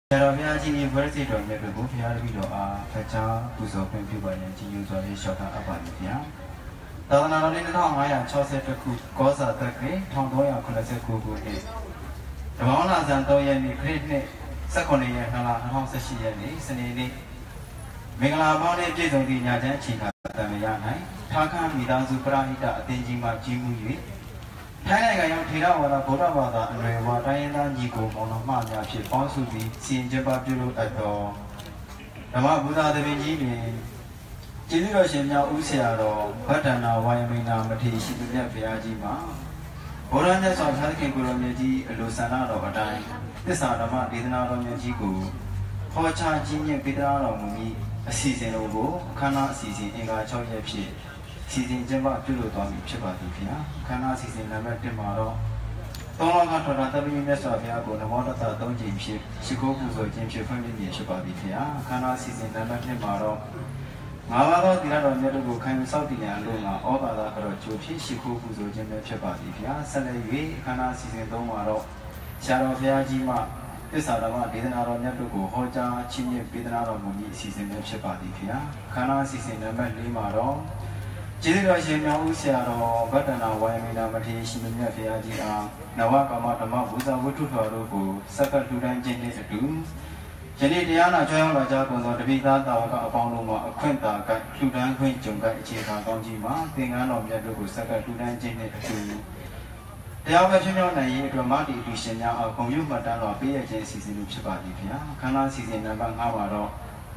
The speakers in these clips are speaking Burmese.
Yarabiaji University of Mexico, Fiarbido, Facha, Puzo, Pimpiba, and Usually Shota Abandia. Tana in the Maya, Chaucer, Cosa, Takri, Tondoya, Kulaseku, the Mona Zantoya, Great Sakoni, House Shiani, Sanini, Megalabone, Jason, the Yajan, China, Tamayana, Taka, Midazu, Prahita, Tenjima, Jimu. Thailand Tira or Bodabada and Reva Diana Nico Monomania, she also be seen Jababu at all. Nama Buddha the Vinji, Generation Usiaro, Patana, Wyomina, Mati, Shibuya Piajima. Boranas of Hurricane Guramaji, Lusana of a time. This are the man did not on your Jigo. Hocha, Jimmy, Pidra, Mumi, a season over, Kana season in our Choyapi. Season Jamba Pulu Tommy Chibatia, Kana season number tomorrow. Tonga Torata Minnesota, go to Monata, Don Jim Ship, Shikoku, Jim Ship, family Chibatia, Kana season number tomorrow. Mavado, the other medical kind of Saudi and Luna, all other Chochi, Shikoku, Jim Chibatia, Salary, Kana season tomorrow. Shadow Jima, this Adama didn't out on Nebugo, Hoja, Chini, Bidana Muni, season Chibatia, Kana season number Limaro. Generation Usiaro, Batana, Wyomina, Mati, Shimina, Fiaji, Nawaka Matama, Buza, Wutu, Saka Duran, Jenny, Doom. Jenny Diana, Joya, Japan, the Vita, Tawaka, Apollo, Quenta, Cludan, Queen, Junga, Chica, Donjima, Tingan of Yaduku, Saka Duran, Jenny, Doom. The Avachino, Dramatic Dushenia, Commune Matano, P agencies in Chibatia, Kana season number Amaro.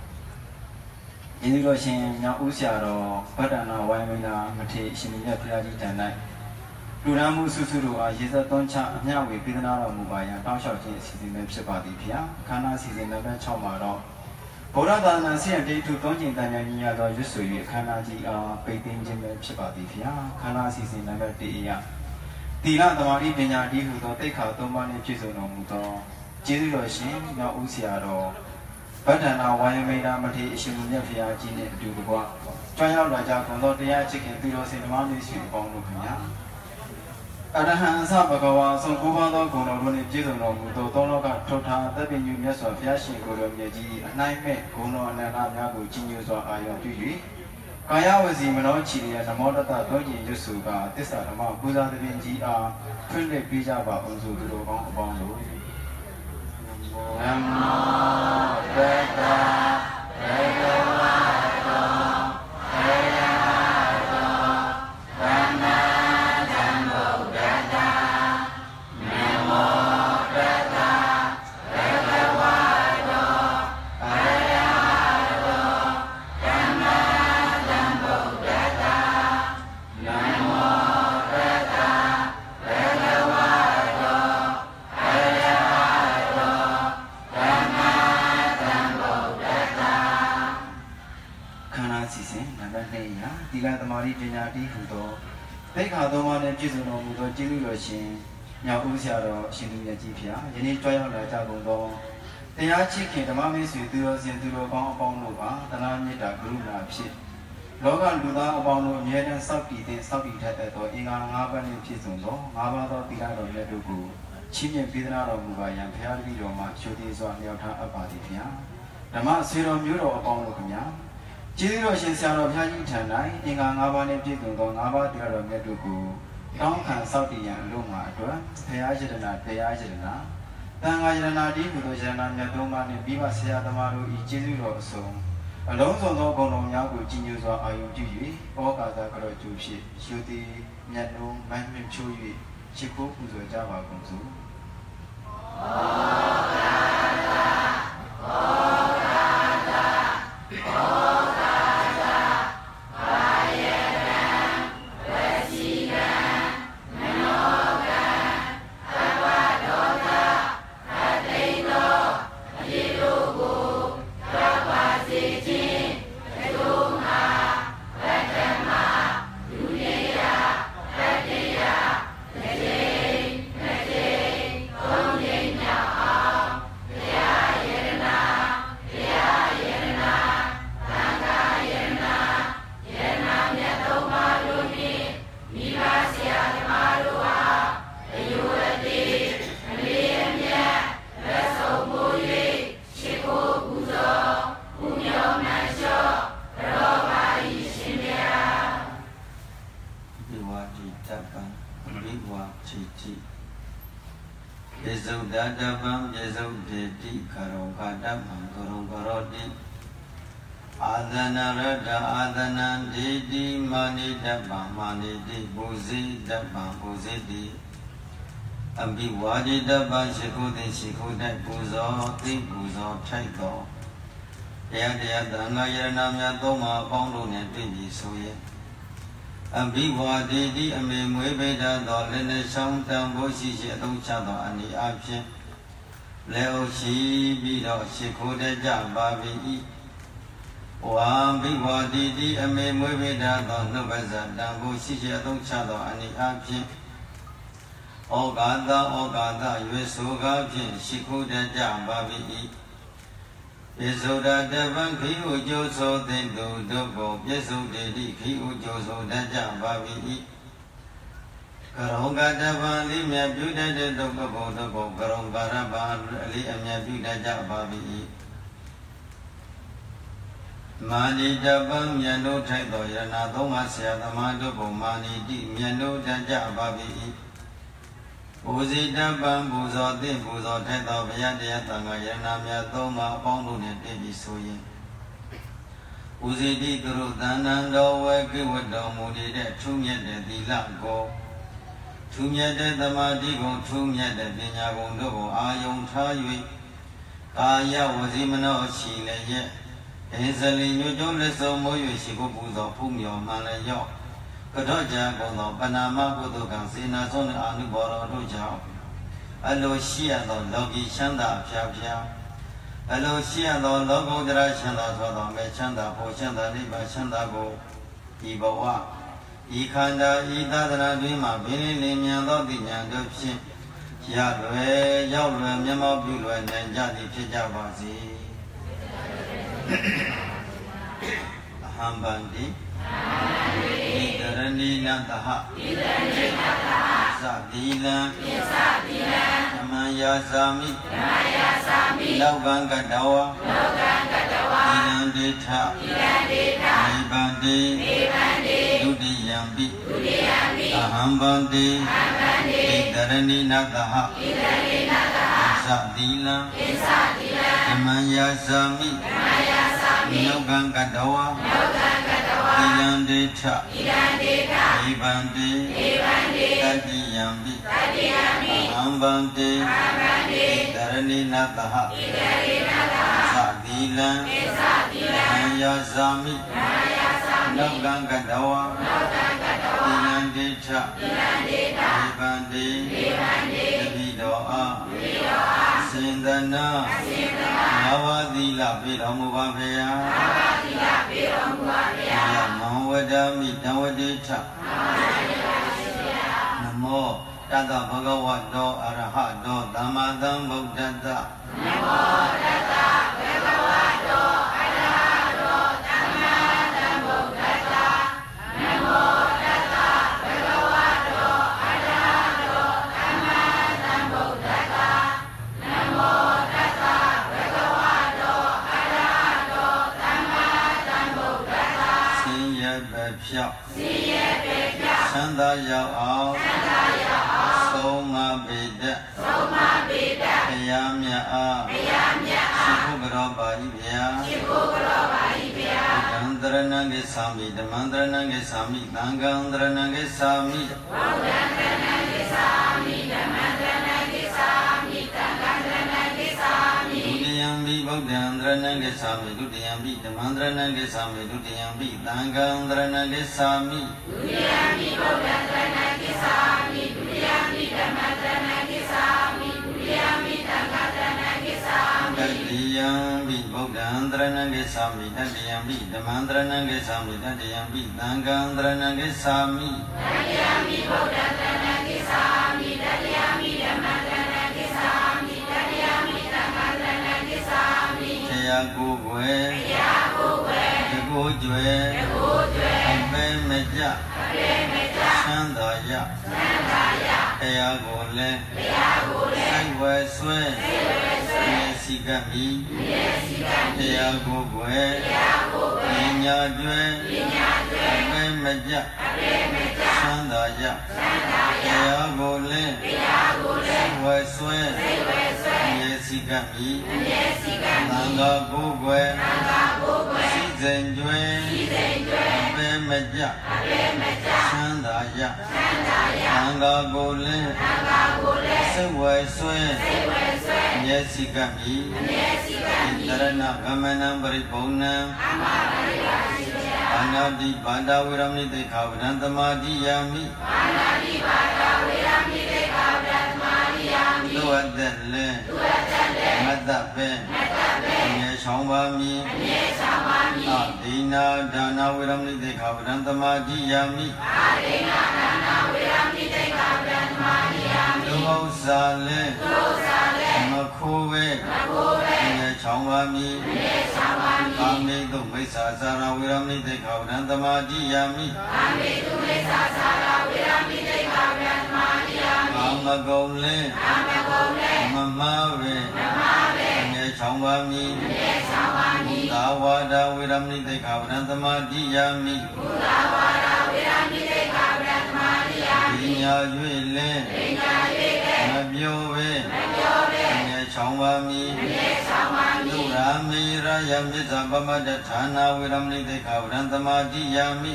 In the Russian Usiaro, Patana, Wyomina, Mate, Shimia Piaji, and Duramu Susuru, Jeza Doncha, Nawi, Pidana, Mubaya, Tansha, season Chipati Pia, Kana season number Chomaro. Porada and Sian Day to Donjin Dania, Yusu, Kana G, Payting Jim Chipati Pia, Kana season number Dia. Tila, the Mari Pina, who take out Domani Chisono Muto, Jizu Russian, Usiaro. Patana, Wyomina, Mati, Shimia Fiaji, Dubois. Try out Raja, Condotia, chicken, Pilos in Mami, Sweet Bonupia. Adahan Sabakawa, some Kubano, Gono, Jidono, Tonoka, Tota, the Benumias of Yashi, Goromiaji, a nightmare, Gono, and Anago, Genius or Ion Duty. Kaya was in Manochi and the Modata, Doji, Yusuga, this are the Mount Buza, the Benji are friendly Pijaba, Unzu, Bondo. Take out the one and Jizuno, Jilu Russian, Yahusiaro, Shinuya Jipia, Jenny Joya Jago. They are chicken, the mummies with duos and duo Bonova, the Namita Gruna ship. Logan Luda, Bono, Yedan Sapi, they Sapi Tato, Inga, Navan and Chizuno, Navado, Pilado, Ledugu, Chimney Pidana of Mubaya, Perdi Roma, Chutis or Yota Abatifia. The Mas Zero Muro of Bonokumia. Jiru Shinsiano Yaji Tanai, Inga Navane Jigo, Nava Dero Medugu, Donkan Saudi and Luma, Payajana, Payajana, Tangajana, Dibujana, Yadoma, and Viva Siadamaru, Jiru so. Alonso no Bono Yagu, Genius or Ayuji, Oka Jushi, Shuti, Nanu, Manmin Chui, Chiku, Java Gonzu. Buddha-dabam Yesau-deti Karong-kadamam Karong-karoti Adana-rada Adana-deti Mani-dabam Mani-di Buzi-dabam Buzi-di Ambi-wadi-dabam Shikuti-shikutai Buzo-ti-buzo-taito Daya-daya-danga-yaranam-ya-toma-pong-lu-ne-ti-ji-su-ye Ambi-wadi-di Ami-mui-beda-do-le-ne-shang-tang-bo-shi-shi-tung-cha-do Ani-a-pshin Le-o-shi-bi-do-shi-ku-de-ja-ba-bi-i Wa-ambi-wadi-di Ami-mui-beda-do-nu-ba-za-tang-bo-shi-shi-tung-cha-do Ani-a-pshin Ogata-ogata-yue-su-ga-pshin shi-ku-de-ja-ba-bi-i Yesuda-dabam ki-u-jo-so-tin-du-du-go Yesu-de-di ki-u-jo-so-de-ja-ba-bi-i Karong-ka-dabam li-mya-pyu-de-de-do-go-go-do-go Karong-ka-dabam li-mya-pyu-de-ja-ba-bi-i Mani-dabam Mya-nu-thai-do-yarana-thong-ma-sya-tama-do-go Mani-di Mya-nu-de-ja-ba-bi-i Buzi-dabam Buzo-ti-buzo-tai-do-baya-daya-tanga-yarana-mya-tong-ma-pong-lu-ne-ti-ji-su-ye Buzi-di-guru-dan-nan-do-we-ki-wat-do-mu-di-de-thu-myat-de-di-la-go Thu-myat-de-thama-di-go Thu-myat-de-pnya-gong-do-go A-yong-tha-yue Kaya-wa-zi-mano-chi-le-ye Yin-sa-li-nyu-jo-le-so-mo-yue-shi-ku-bu-zo-pu-myo-man-le-yo Kato-ja-go-no-pa-na-ma-gu-do-gang-si-na-so-ne-a-nu-bo-ro-do-ja A-lo-shi-ya-do-lo-gi-shan-da-pya-pya A-lo-shi-ya-do-lo-go-dra-shan-da-so-do-me-shan-da-po-shan-da-li-ba-shan-da-go I-ba-wa-I-ka-nda-I-da-da-na-dwi-ma-bi-li-li-nyan-do-di-nyan-do-pshin Ya-lue-yaw-lue-mya-mo-pyu-lue-nyan-ja-di-phi-ja-ba-si Aham-ban-di Nidarani-na-taha Sa-di-lan Yama-ya-sami Lau-gan-ka-dawa Ilan-de-tha Nai-ban-di Dudi-yan-bi Aham-ban-di Nidarani-na-taha Sa-di-lan Yama-ya-sami Lau-gan-ka-dawa Ilan-de-tha Nai-ban-di Dudi-yan-bi Aham-ban-di Nidarani-na-taha Sa-di-lan Yama-ya-sami Lau-gan-ka-dawa Ilan-de-tha Nai-ban-di Tတိတောအာစင်တနာနဝတိလပိတော်မူပါဖေယနဝတိလပိတော်မူပါဖေယမောဝဒမိတဝတိထနမောတတ္တဘဂဝတောအရဟတောသမ္မာသမ္ဗုဒ္ဓတ္တနမောတတ္တဘဂဝတောအရဟတောသမ္မာသမ္ဗုဒ္ဓတ္တနမောဖြောက်ဆင်းရဲပေဖြောက်ချမ်းသာရောက်အောင်ဆုံးမပေတတ်တရားမြတ်အားရှိဖို့ကြောပါ၏ဗျာဓမ္မတရဏံကိသာမိဓမ္မတရဏံကိသာမိသံဃံတရဏံကိသာမိဒုတိယံဘိဗုဒ္ဓံတရဏံကိသာမိဒုတိယံဘိဓမ္မတရဏံကိသာမိဒုတိယံဘိသံဃံတရဏံကိသာမိဒုတိယံဘိဗုဒ္ဓံတရဏံကိသာမိဒုတိယံဘိဓမ္မတရဏံကိသာမိဒုတိယံဘိသံဃံတရဏံကိသာမိတတိယံဘိဗုဒ္ဓံတရဏံကိသာမိတတိယံဘိဓမ္မတရဏံကိသာမိတတိယံဘိသံဃံတရဏံကိသာမိတတိယံဘိဗုဒ္ဓံတရဏံကိသာမိတတိယံဘိဓမ္မတရဏံကိသာမိတတိယံဘိသံဃံတရဏံကိသာမိတရားကိုယ်ွယ်ယကိုကျွဲအပဲမကြချမ်းသာရတရားကိုလည်းစိတ်ဝဲဆွဲမျက်စိကပ်မိတရားကိုွယ်ပညာကျွဲအပဲမကြချမ်းသာရတရားကိုလည်းစိတ်ဝဲဆွဲမျက်စိကပ်မိသံဃာကိုွယ်စိစိန်ကျွဲအပဲမကြချမ်းသာရသံဃာကိုလည်းစိတ်ဝဲဆွဲမျက်စိကပ်မိတရဏဂမနံပရိပုံဏံအာနာတိပါဒဝေရမိတေခာဝရံသမာဓိယာမိလူအပ်တဲ့လဲမတ္တပဲအမြဲဆောင်ပါမည်အဒိနာဒါနာဝေရမိတေခာဝရံသမာဓိယာမိလူဥစ္စာလဲမခိုးဝဲအမြဲဆောင်ပါမည်ကာမေတုမိစ္ဆာစာရဝေရမိတေခာဝရံသမာဓိယာမိကာမဂုံလဲမမဝေအမြဲဆောင်ပါမည်သာဝါဒဝေရမိတေခာဝရံသမာဓိယာမိပညာ၍လဲမပြောဝေအမြဲဆောင်ပါမည်သုရာမေရယမြစ္ဆာပမတ္တဌာနာဝေရမိတေခာဝရံသမာဓိယာမိ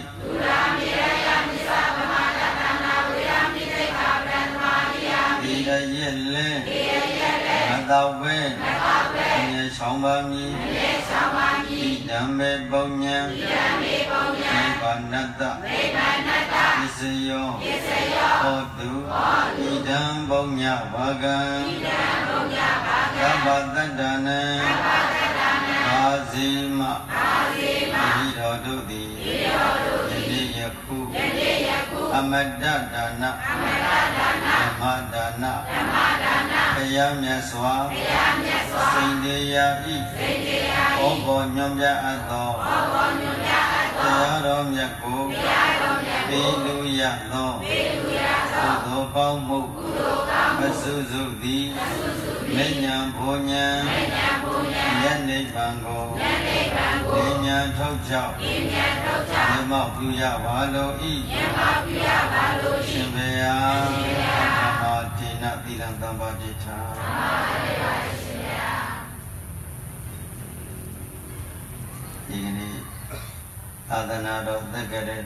ဒီရရဲ့လဲမတော်ပဲအမြဲဆောင်ပါမည်ဒီဓမ္မေပုံညာနိဗ္ဗာနတ္တပစ္စယောဟောတုဣဒံပုံညာဘာကံသဗ္ဗတတ္တနံအာဇိမဤတော်တို့သည်ယနေ့ယခုအမတ္တဒါနဓမ္မဒါနဘုရားမြတ်စွာစိန်တရားဤဩဘောညွန်ပြအပ်သောတရားတော်မြတ်ကိုပေးလူရသောကုသိုလ်ကောင်းမှုအစုစုသည်မေညာဘုံညာယနိဗ္ဗာန်ကိုဉာဏ်ထုတ်ကြောင့်မြတ်မောက်ပြုရပါလို၏ရှင်ဘုရားသမ္မာတိနသီလံသမ္ပါတိထာဒီကနေ့သာသနာတော်သက္ကရာ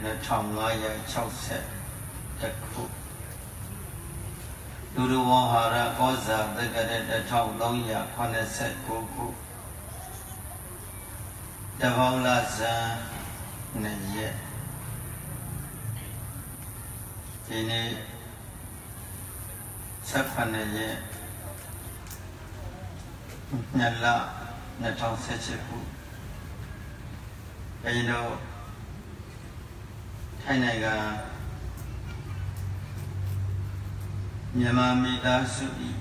2560ခုဒုရဝဟာရဩဇာသက္ကရာ1389ခုတဘောင်းလဇန်2ရက်ဒီနေ့18ရက်2လ2017ခုအဲဒီတော့ထိုင်းနိုင်ငံမြန်မာမိသားစုဤ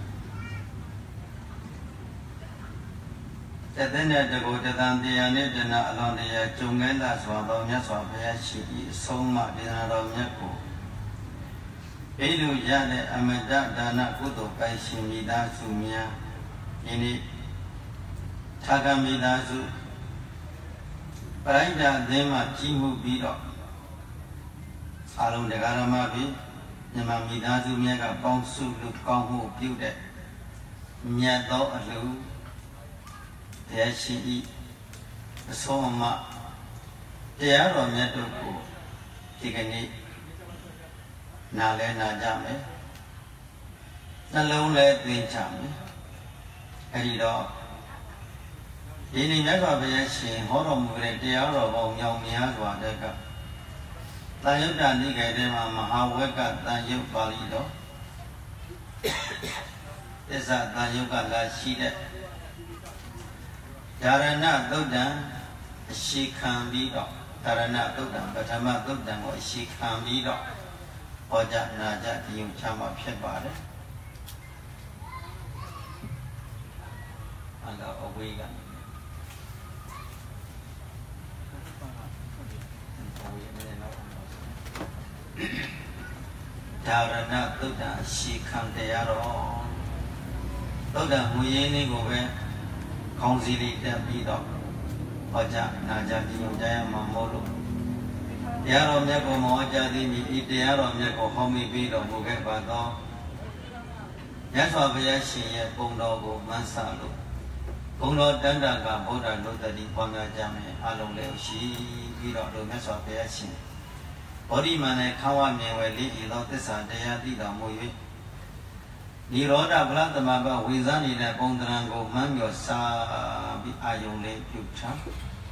တသက်နဲ့တကူတသံတရားနဲ့တဏအလွန်တရာကျုံငဲလာစွာသောမြတ်စွာဘုရားရှိ၏အဆုံးအမဒေသနာတော်မြတ်ကိုဘိလူရတဲ့အမတ္တဒါနကုသိုလ်ပိုင်ရှင်မိသားစုများဒီနေ့ထာဂမိသားစုပရိဒတ်အသင်းမှကြီးမှုပြီးတော့အားလုံးတရားဓမ္မပြီးမြန်မာမိသားစုများကပေါင်းစုလူကောင်းမှုပြုတဲ့မြတ်သောအလှတရားရှိ၏အဆုံးအမတရားတော်မြတ်တို့ကိုဒီကနေ့နားလဲနာကြမယ်နှလုံးလဲသိကြမယ်အဲဒီတော့ဒီနေ့မြတ်စွာဘုရားရှင်ဟောတော်မူတဲ့တရားတော်ပေါင်းမြောက်များစွာတဲ့ကတန်ယုတ်တနိကေထဲမှာမဟာဝက်ကတန်ယုတ်ပါဠိတော်သစ္စာတန်ယုတ်ကလာရှိတဲ့ဓာရဏသုတ်တံအရှိခံပြီးတော့ဓာရဏသုတ်တံပထမသုတ်တံကိုအရှိခံပြီးတော့ဟောကြားနာကြားဒီုံချမှာဖြစ်ပါတယ်အလောအဝေးကဒါရဏသုဒ္ဓရှီခံတရားတော်သုဒ္ဓမူရင်းလေးကိုပဲခေါင်းစည်းလေးတက်ပြီးတော့ဟောကြားနာကြားပြညွှန်ကြားရမှာမို့လို့တရားတော်မြတ်ကိုမောကြားသည်မြည်ဤတရားတော်မြတ်ကိုဟောမိပြီးတော်မူခဲ့ပါသောမြတ်စွာဘုရားရှင်ရဲ့ပုံတော်ကိုမန်းဆလို့ဘုံတော်တန်တာကဗုဒ္ဓလူတတိပွားများကြမယ်အလုံးလည်းရှိပြီးတော့တို့မြတ်စွာဘုရားရှင်ဘောဓိမန္နဲ့ခဝမြင်ဝယ်လေးဤသောသစ္စာတရားသိတော်မူ၍နိရောဓဗလသမဘဝိဇာနေတဲ့ပုံသဏ္ဍာန်ကိုမှန်းမြော်စားပြီးအာယုံလေးပြုထား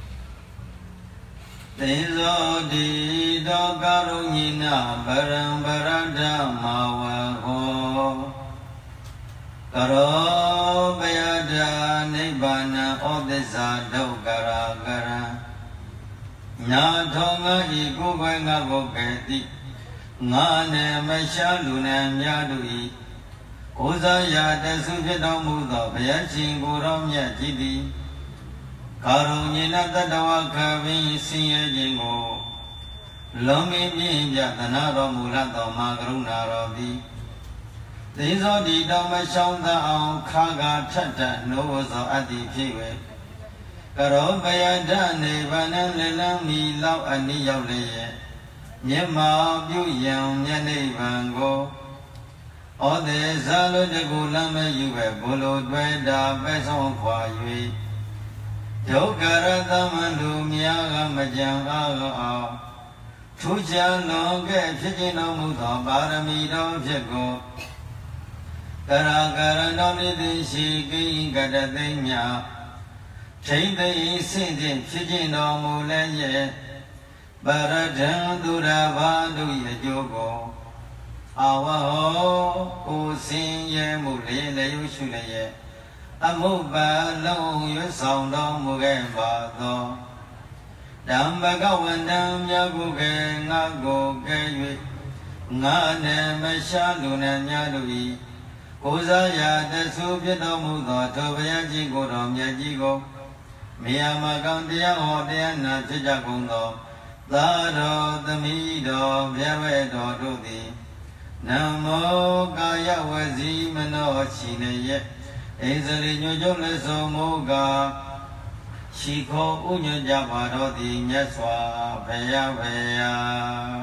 သေဇောတိတောကရုဏိနာဗရံဗရဒမဝဟောကရောပယဒာနိဗ္ဗာနံဩသစ္စာဒုက္ခရာကရံညာထောငါဤကိုယ်ွယ်ငါကိုကဲ့တိငါနဲ့မရှားလူနဲ့များတို့ဤကိုယ်စားရာတဆုဖြစ်တော်မူသောဘုရားရှင်ကိုယ်တော်မြတ်ကြီးသည်ကာရုဏိနတတဝခပင်ဆင်းရဲခြင်းကိုလုံးမင်းပြင်းပြသနာတော်မူသောမာကရုဏာတော်သည်သေဇောတိတောင်မရှောင်းသာအောင်ခါကထက်ထနှိုးသောအတ္တိဖြစ်၍ကရောပယဒနေဗန္နလေလံမီလောက်အနိရောက်လျက်မျက်မှောက်ပြုရန်မျက်နှိဗံကိုဩဒေဇာလုတကူလမ်းမယူပဲဘုလိုတွေ့တာပဲဆောင်ခွာ၍ဒုက္ခရသမလူများကမကြံအောင်ထူးခြားလွန်ကဲ့ဖြစ်ခြင်းတော်မူသောပါရမီတော်ဖြစ်ကိုကရာကရတော်နေသည်ရှိကိကတသိမ့်မြထိမ့်သိမ့်ဆင့်ခြင်းဖြစ်ခြင်းတော်မူလည်းရဲ့ပရဒံသူရဘာတို့ရဲ့အကျိုးကိုအဝဟောကိုစင်ရဲမှုလေးလည်းရုပ်ရှုလည်းရဲ့အမှုပါလုံးရွတ်ဆောင်တော်မူခဲ့ပါသောဓမ္မကဝန္တံမြတ်ကိုကဲငါကိုကဲ၍ငါနဲ့မရှားလူနဲ့များတို့ဤကိုယ်စားရာတဆုဖြစ်တော်မူသောထိုဘုရားကြီးကိုတော်မြတ်ကြီးကိုမေယမကံတရားဟောတရားနာဖြစ်ကြကုန်သောသာတော်သမီးတော်ဘုရားဝဲတော်တို့သည်နမောကာယဝစီမနောရှိနေရဲ့ဣဇရိညွတ်ကျုပ်လက်ဆုံးမူကားရှိခေါ်ဥညွတ်ကြပါတော်သည်မြတ်စွာဘုရားဘုရား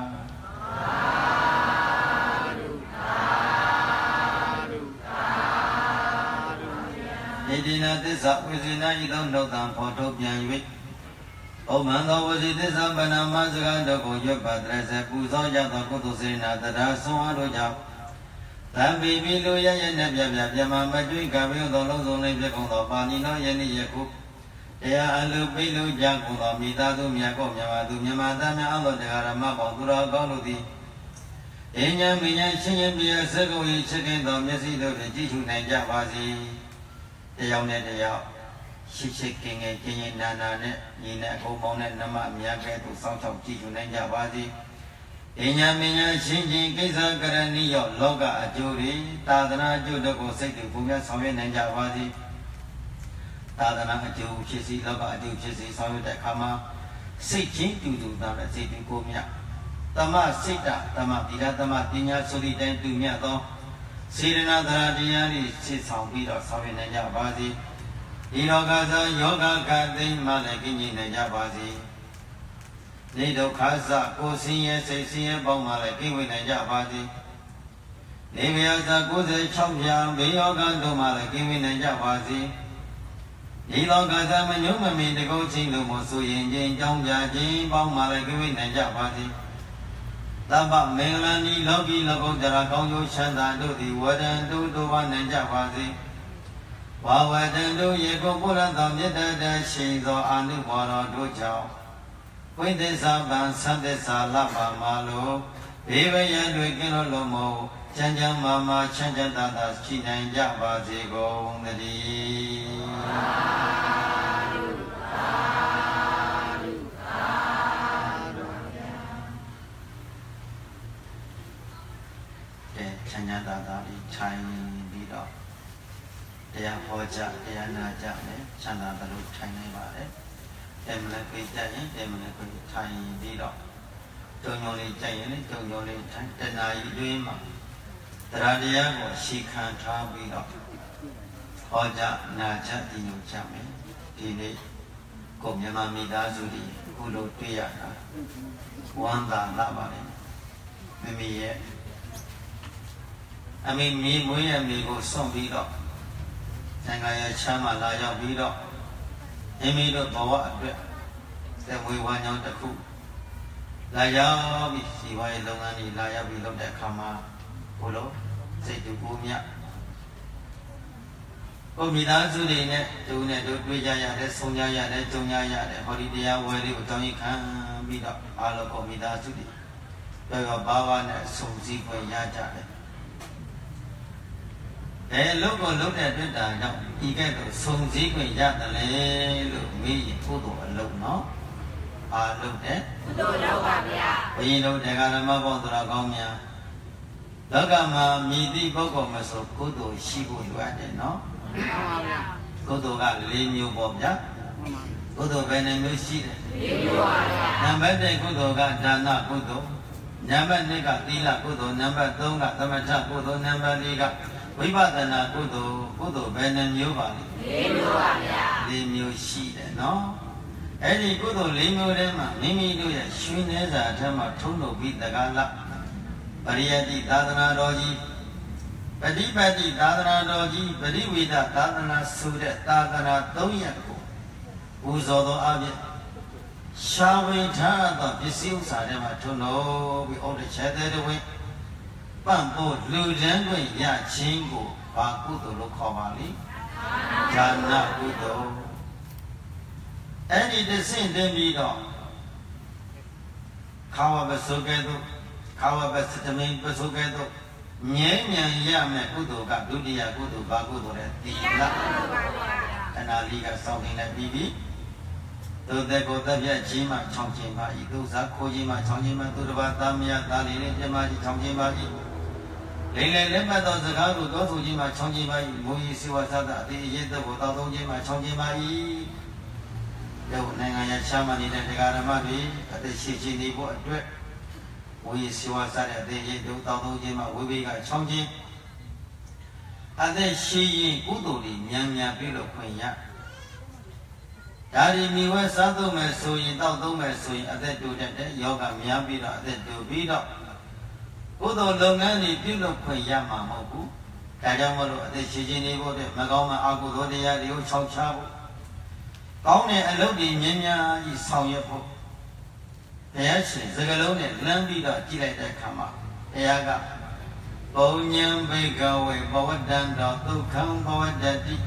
ဣတိနာသစ္စာဝိဇိနာဤသောနှုတ်တံဖော်ထုတ်ပြန်၍ဩမံသောဝစီသစ္စာဗနာမစကားတို့ကိုရွတ်ပါတရစေပူဇော်ကြသောကုသိုလ်စေနာတရားဆွမ်းအားတို့ကြောင့်သံပိပိလူရရဲ့နဲ့ပြမမကျွိကံပြုသောလုံးစုံလေးဖြစ်ကုန်သောပါဏိနောယနေ့ယခုတရားအလူပိလူကြကုန်သောမိသားစုမြတ်ကိုမြန်မာသူမြန်မာသားများအလို့တရားဓမ္မပေါင်းသူတော်ကောင်းတို့သည်အញ្ញံမိညာချင်းချင်းပြည့်စကု၏ချစ်ခင်သောမျက်စိတို့ဖြင့်ကြည့်ရှုနိုင်ကြပါစေတယောက်နဲ့တယောက်ရှိရှိကင်ငယ်ကျင်းရင်နာနာနဲ့ညီနဲ့အကုန်ပေါင်းနဲ့နမအများကဲ့သို့စောင့်ရှောက်ကြည့်ရှုနိုင်ကြပါစေအញ្ញံမိညာချင်းချင်းကိစ္စကရဏီရောလောကအကျိုးတွေသာသနာအကျိုးတို့ကိုစိတ်တူပုံများဆောင်ရွက်နိုင်ကြပါစေသာသနာအကျိုးဖြစ်စီလောကအကျိုးဖြစ်စီဆောင်ရွက်တဲ့အခါမှာစိတ်ချင်းတူတူသားတဲ့စိတ်တူကိုမြတ်တမစိတ်တတမတိရတမပညာဆိုသည့်တိုင်တူမြတ်သောစေရနာတရားတရားတွေရှေ့ဆောင်ပြီးတော့ဆောင်ရွက်နိုင်ကြပါစေဒီလောကသောယောဂကသိမှလည်းကင်းကျင်နိုင်ကြပါစေနေဒုက္ခစကိုဆင်းရဲစိတ်ဆင်းရဲပေါင်းမှလည်းကင်းဝေးနိုင်ကြပါစေနေမြတ်စ96ပြားဘေယောဂတို့မှလည်းကင်းဝေးနိုင်ကြပါစေဒီလောကသမညုံမမီတကုတ်ချင်းတို့မို့ဆိုရင်ချင်းကြောင်းပြခြင်းပေါင်းမှလည်းကင်းဝေးနိုင်ကြပါစေသဗ္ဗမင်္ဂလာနိလောကီလောကုတ္တရာကောင်းကျိုးချမ်းသာတို့သည်ဝဒံတုတို့ပါနိုင်ကြပါစေဝဝဒံတို့ရေကိုပုရသောမြတ်တတရှိသောအာနုဘော်တော်တို့ကြောင့်ဝိသစ္စာပံသံသစ္စာလပါမာလိုဘေးဘယံတွေကင်းလို့လို့မို့ချမ်းချမ်းမာမာချမ်းချမ်းသာသာရှိနိုင်ကြပါစေကုန်သတည်းချမ်းသာသာလေးထိုင်ပြီးတော့တရားဟောကြားတရားနာကြမယ်ချမ်းသာသလိုထိုင်နေပါတယ်တယ်မလဲပြေးကြရင်တယ်မလဲပြေးထိုင်ပြီးတော့တကြုံလေးကြိုက်ရင်လည်းကြုံလေးတနာရီတွင်းမှာတရားတရားကိုရှေခံထားပြီးတော့ဟောကြားနာကြားတည်ညွှန်ကြမယ်ဒီနေ့ကိုမြန်မာမိသားစုတွေခုလိုတွေ့ရတာဝမ်းသာလာပါတယ်မိမိရဲ့အမေမိမွေးရမိကိုစွန့်ပြီးတော့နိုင်ငံရဲ့ချမ်းသာလာရောက်ပြီးတော့မိမိတို့ဘဝအတွက်သက်မွေးဝမ်းကြောင်းတစ်ခုလာရောက်ပြီးစီဝါရေးလုပ်ငန်းတွေလာရောက်ပြီးလုပ်တဲ့အခါမှာဘုလိုစိတ်တူကိုမြတ်ကိုမိသားစုတွေနဲ့တူနဲ့တူတွေ့ကြရတယ်ဆုံကြရတယ်ကြုံကြရတယ်ဟောဒီတရားဝယ်လေးကိုတောင်းရင်ခံပြီးတော့အားလုံးကိုမိသားစုတွေတော့ဘာဝနဲ့ဆုံစည်းခွင့်ရကြတယ်လောကလုံးတဲ့တွေ့တာကြောင့်ဒီကဲ့သို့ဆုံစည်းခွင့်ရတယ်လေလို့မေးရင်ကိုယ်တော်အလုံးနော်အားလုံးတဲ့ကုသိုလ်လုပ်ပါဗျာဘုရင်တို့တရားဓမ္မပေါင်းတော်ကောင်းများလောကမှာမြည်သည့်ပုဂ္ဂိုလ်မဆိုကုသိုလ်ရှိဖို့လိုအပ်တယ်နော်မှန်ပါဗျာကုသိုလ်က၄မျိုးပေါ့ဗျာကုသိုလ်ဘယ်နှမျိုးရှိတယ်၄မျိုးပါဗျာနံပါတ်1ကုသိုလ်ကဒါနကုသိုလ်နံပါတ်2ကသီလကုသိုလ်နံပါတ်3ကသမထကုသိုလ်နံပါတ်4ကဝိပဿနာကုသိုလ်ဘယ်နှမျိုးပါလဲ၄မျိုးပါဗျာ၄မျိုးရှိတယ်နော်အဲ့ဒီကုသိုလ်၄မျိုးထဲမှာမိမိတို့ရဲ့ရွှေနေစာအထက်မှာထုံးလို့ပြီးတကားလားပရိယတိသာသနာတော်ကြီးပฏิပတ်တိသာသနာတော်ကြီးပရိဝေဒသာသနာဆိုတဲ့သာသနာ၃ရပ်ကိုပူဇော်တော်အပြင်ရှားဝေထားသောပစ္စည်းဥစ္စာတွေမှာထုံလို့ပြီးဩတချဲတဲ့တွင်ပန့်ဖို့လူတန်းတွင်ရခြင်းကိုဘာကုသိုလ်လို့ခေါ်ပါလိမ့်ဒါနကုသိုလ်အဲ့ဒီတစ်ဆင့်တင်ပြီးတော့ခါဝပစုကဲ့သို့ခါဝပစတမိန်ပစုကဲ့သို့ငြိမ်းဉဏ်ရမယ်ကုသိုလ်ကဒုတိယကုသိုလ်ဘာကုသိုလ်လဲသီလအနာလီကစောင့်နေလိုက်ပြီးပြီသူတဲ့ကိုတက်ပြချင်းမှချောင်းချင်းပါဤသူစားခိုးချင်းမှချောင်းချင်းမှသူတစ်ပါးသားမယားသားလေးနဲ့ပြမကြီးချောင်းချင်းပါဤလိမ့်လေလက်ပတ်သောစကားကိုတောဆိုချင်းမှချောင်းချင်းပါဤမူကြီးစေဝသတအတိအရေးတို့ကိုတောက်သုံးချင်းမှချောင်းချင်းပါဤတို့နိုင်ငံရချမ်းသာနေတဲ့တရားဓမ္မတွေအသက်ရှိချင်းနေဖို့အတွက်ဝိစီဝါစတဲ့အသေးရင်တို့တောင်းသုံးခြင်းမှာဝိဘေကချောင်းခြင်းအသက်ရှိရင်ကုသိုလ်တွေမြန်မြန်ပြုလို့ခွင့်ရဒါဒီမိဝဲစားသုံးမယ်ဆိုရင်တောက်သုံးမယ်ဆိုရင်အသက်တူတဲ့ယောဂများပြီးတော့အသက်တူပြီးတော့ကုသိုလ်လုပ်ငန်းတွေပြုလို့ခွင့်ရမှာမဟုတ်ဘူးဒါကြောင့်မလို့အသက်ရှိခြင်းနေဖို့တဲ့မကောင်းမှအကုသိုလ်တရားတွေကိုခြောက်ချဖို့ကောင်းတဲ့အလုပ်တွေများများကြီးဆောင်ရွက်ဖို့ဘုရားရှင်စကလုံးနဲ့လမ်းပြီးတော့ကြည့်လိုက်တဲ့အခါမှာဘုရားကပုံညံဘေကဝေဘဝတ္တံတော်ဒုက္ခံဘဝတ္တတိ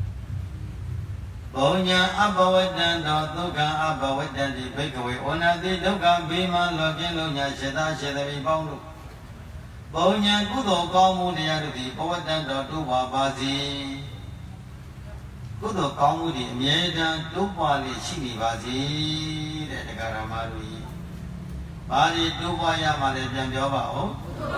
ပုံညံအဘဝတ္တံတော်ဒုက္ခံအဘဝတ္တတိဘေကဝေဩနာတိဒုက္ခဘေးမှလောကင်းလုံးညာစေတစေတပိပေါင်းတို့ပုံညံကုသိုလ်ကောင်းမှုတရားတို့သည်ဘဝတ္တံတော်တိုးပွားပါစေကုသိုလ်ကောင်းမှုတွေအမြဲတမ်းတိုးပွားလေရှိနေပါစေတဲ့တရားဓမ္မတို့ကြီးဘာဒီတိုးပွားရမှလည်းပြန်ပြောပါဦး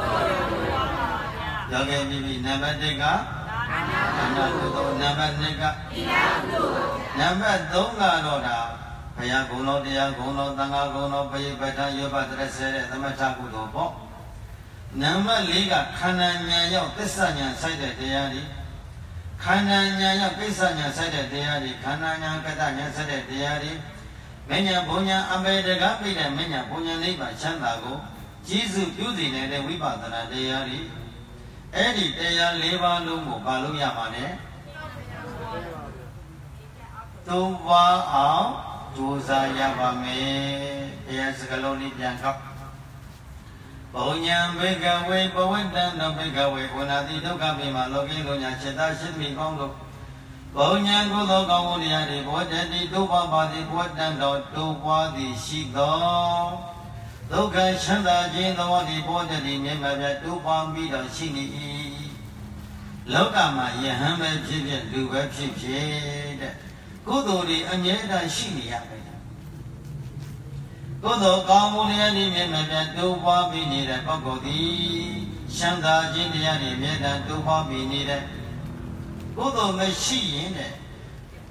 ပြောခဲ့ပြီနံပါတ်1ကဒါနကုသိုလ်နံပါတ်2ကသီလကုသိုလ်နံပါတ်3ကတော့ဒါဘုရားဂုဏ်တော်တရားဂုဏ်တော်သံဃာဂုဏ်တော်ပရိပတ္ထယောဘတရစေတဲ့သမထကုသိုလ်ပေါ့နံပါတ်4ကခန္ဓာဉာဏ်ရောက်သစ္စာဉာဏ်ဆိုင်တဲ့တရားတွေခန္ဓာဉာဏ်ရောက်ကိစ္စဉာဏ်ဆိုင်တဲ့တရားတွေခန္ဓာဉာဏ်ကတ္တဉာဏ်ဆိုင်တဲ့တရားတွေမဉ္ဇဉ်ဘုံဉာဏ်အပေတကားပြည့်တဲ့မဉ္ဇဉ်ဘုံဉာဏ်နိဗ္ဗာန်ချမ်းသာကိုကြီးစုပြုစီနေတဲ့ဝိပဿနာတရားတွေအဲ့ဒီတရား၄ပါးလုံးကိုဘာလို့ရမှာလဲသုံးပါးအောင်ကြိုးစားရပါမယ်တရားစကားလုံးလေးပြန်ခောက်ဘုံဉာဏ်ဘေကဝေဘဝတ္တံသောဘေကဝေဝနာတိဒုက္ခပိမလောကိလောညာစေတရှိမိကောင်းတို့ဘုံဉာဏ်ကုသိုလ်ကောင်းမှုတရားတွေဘောတတိဒုပပါတိဘဝတ္တံတော်ဒုပွားသည်ရှိသောဒုက္ခချမ်းသာခြင်းသဘောတိဘောတတိမြတ်မြတ်ဒုပွားပြီးတော့ရှိနေ၏လောကမှာယဟန်ပဲဖြစ်ဖြစ်လူပဲဖြစ်ဖြစ်တဲ့ကုသိုလ်တွေအမြဲတမ်းရှိနေရမယ်ကုသိုလ်ကောင်းမှုတရားတွေမြတ်မြတ်ဒုပွားပြီးနေတဲ့ပုဂ္ဂိုလ်သည်ချမ်းသာခြင်းတရားတွေမြတ်တမ်းဒုပွားပြီးနေတဲ့ကုသိုလ်မရှိရင်တဲ့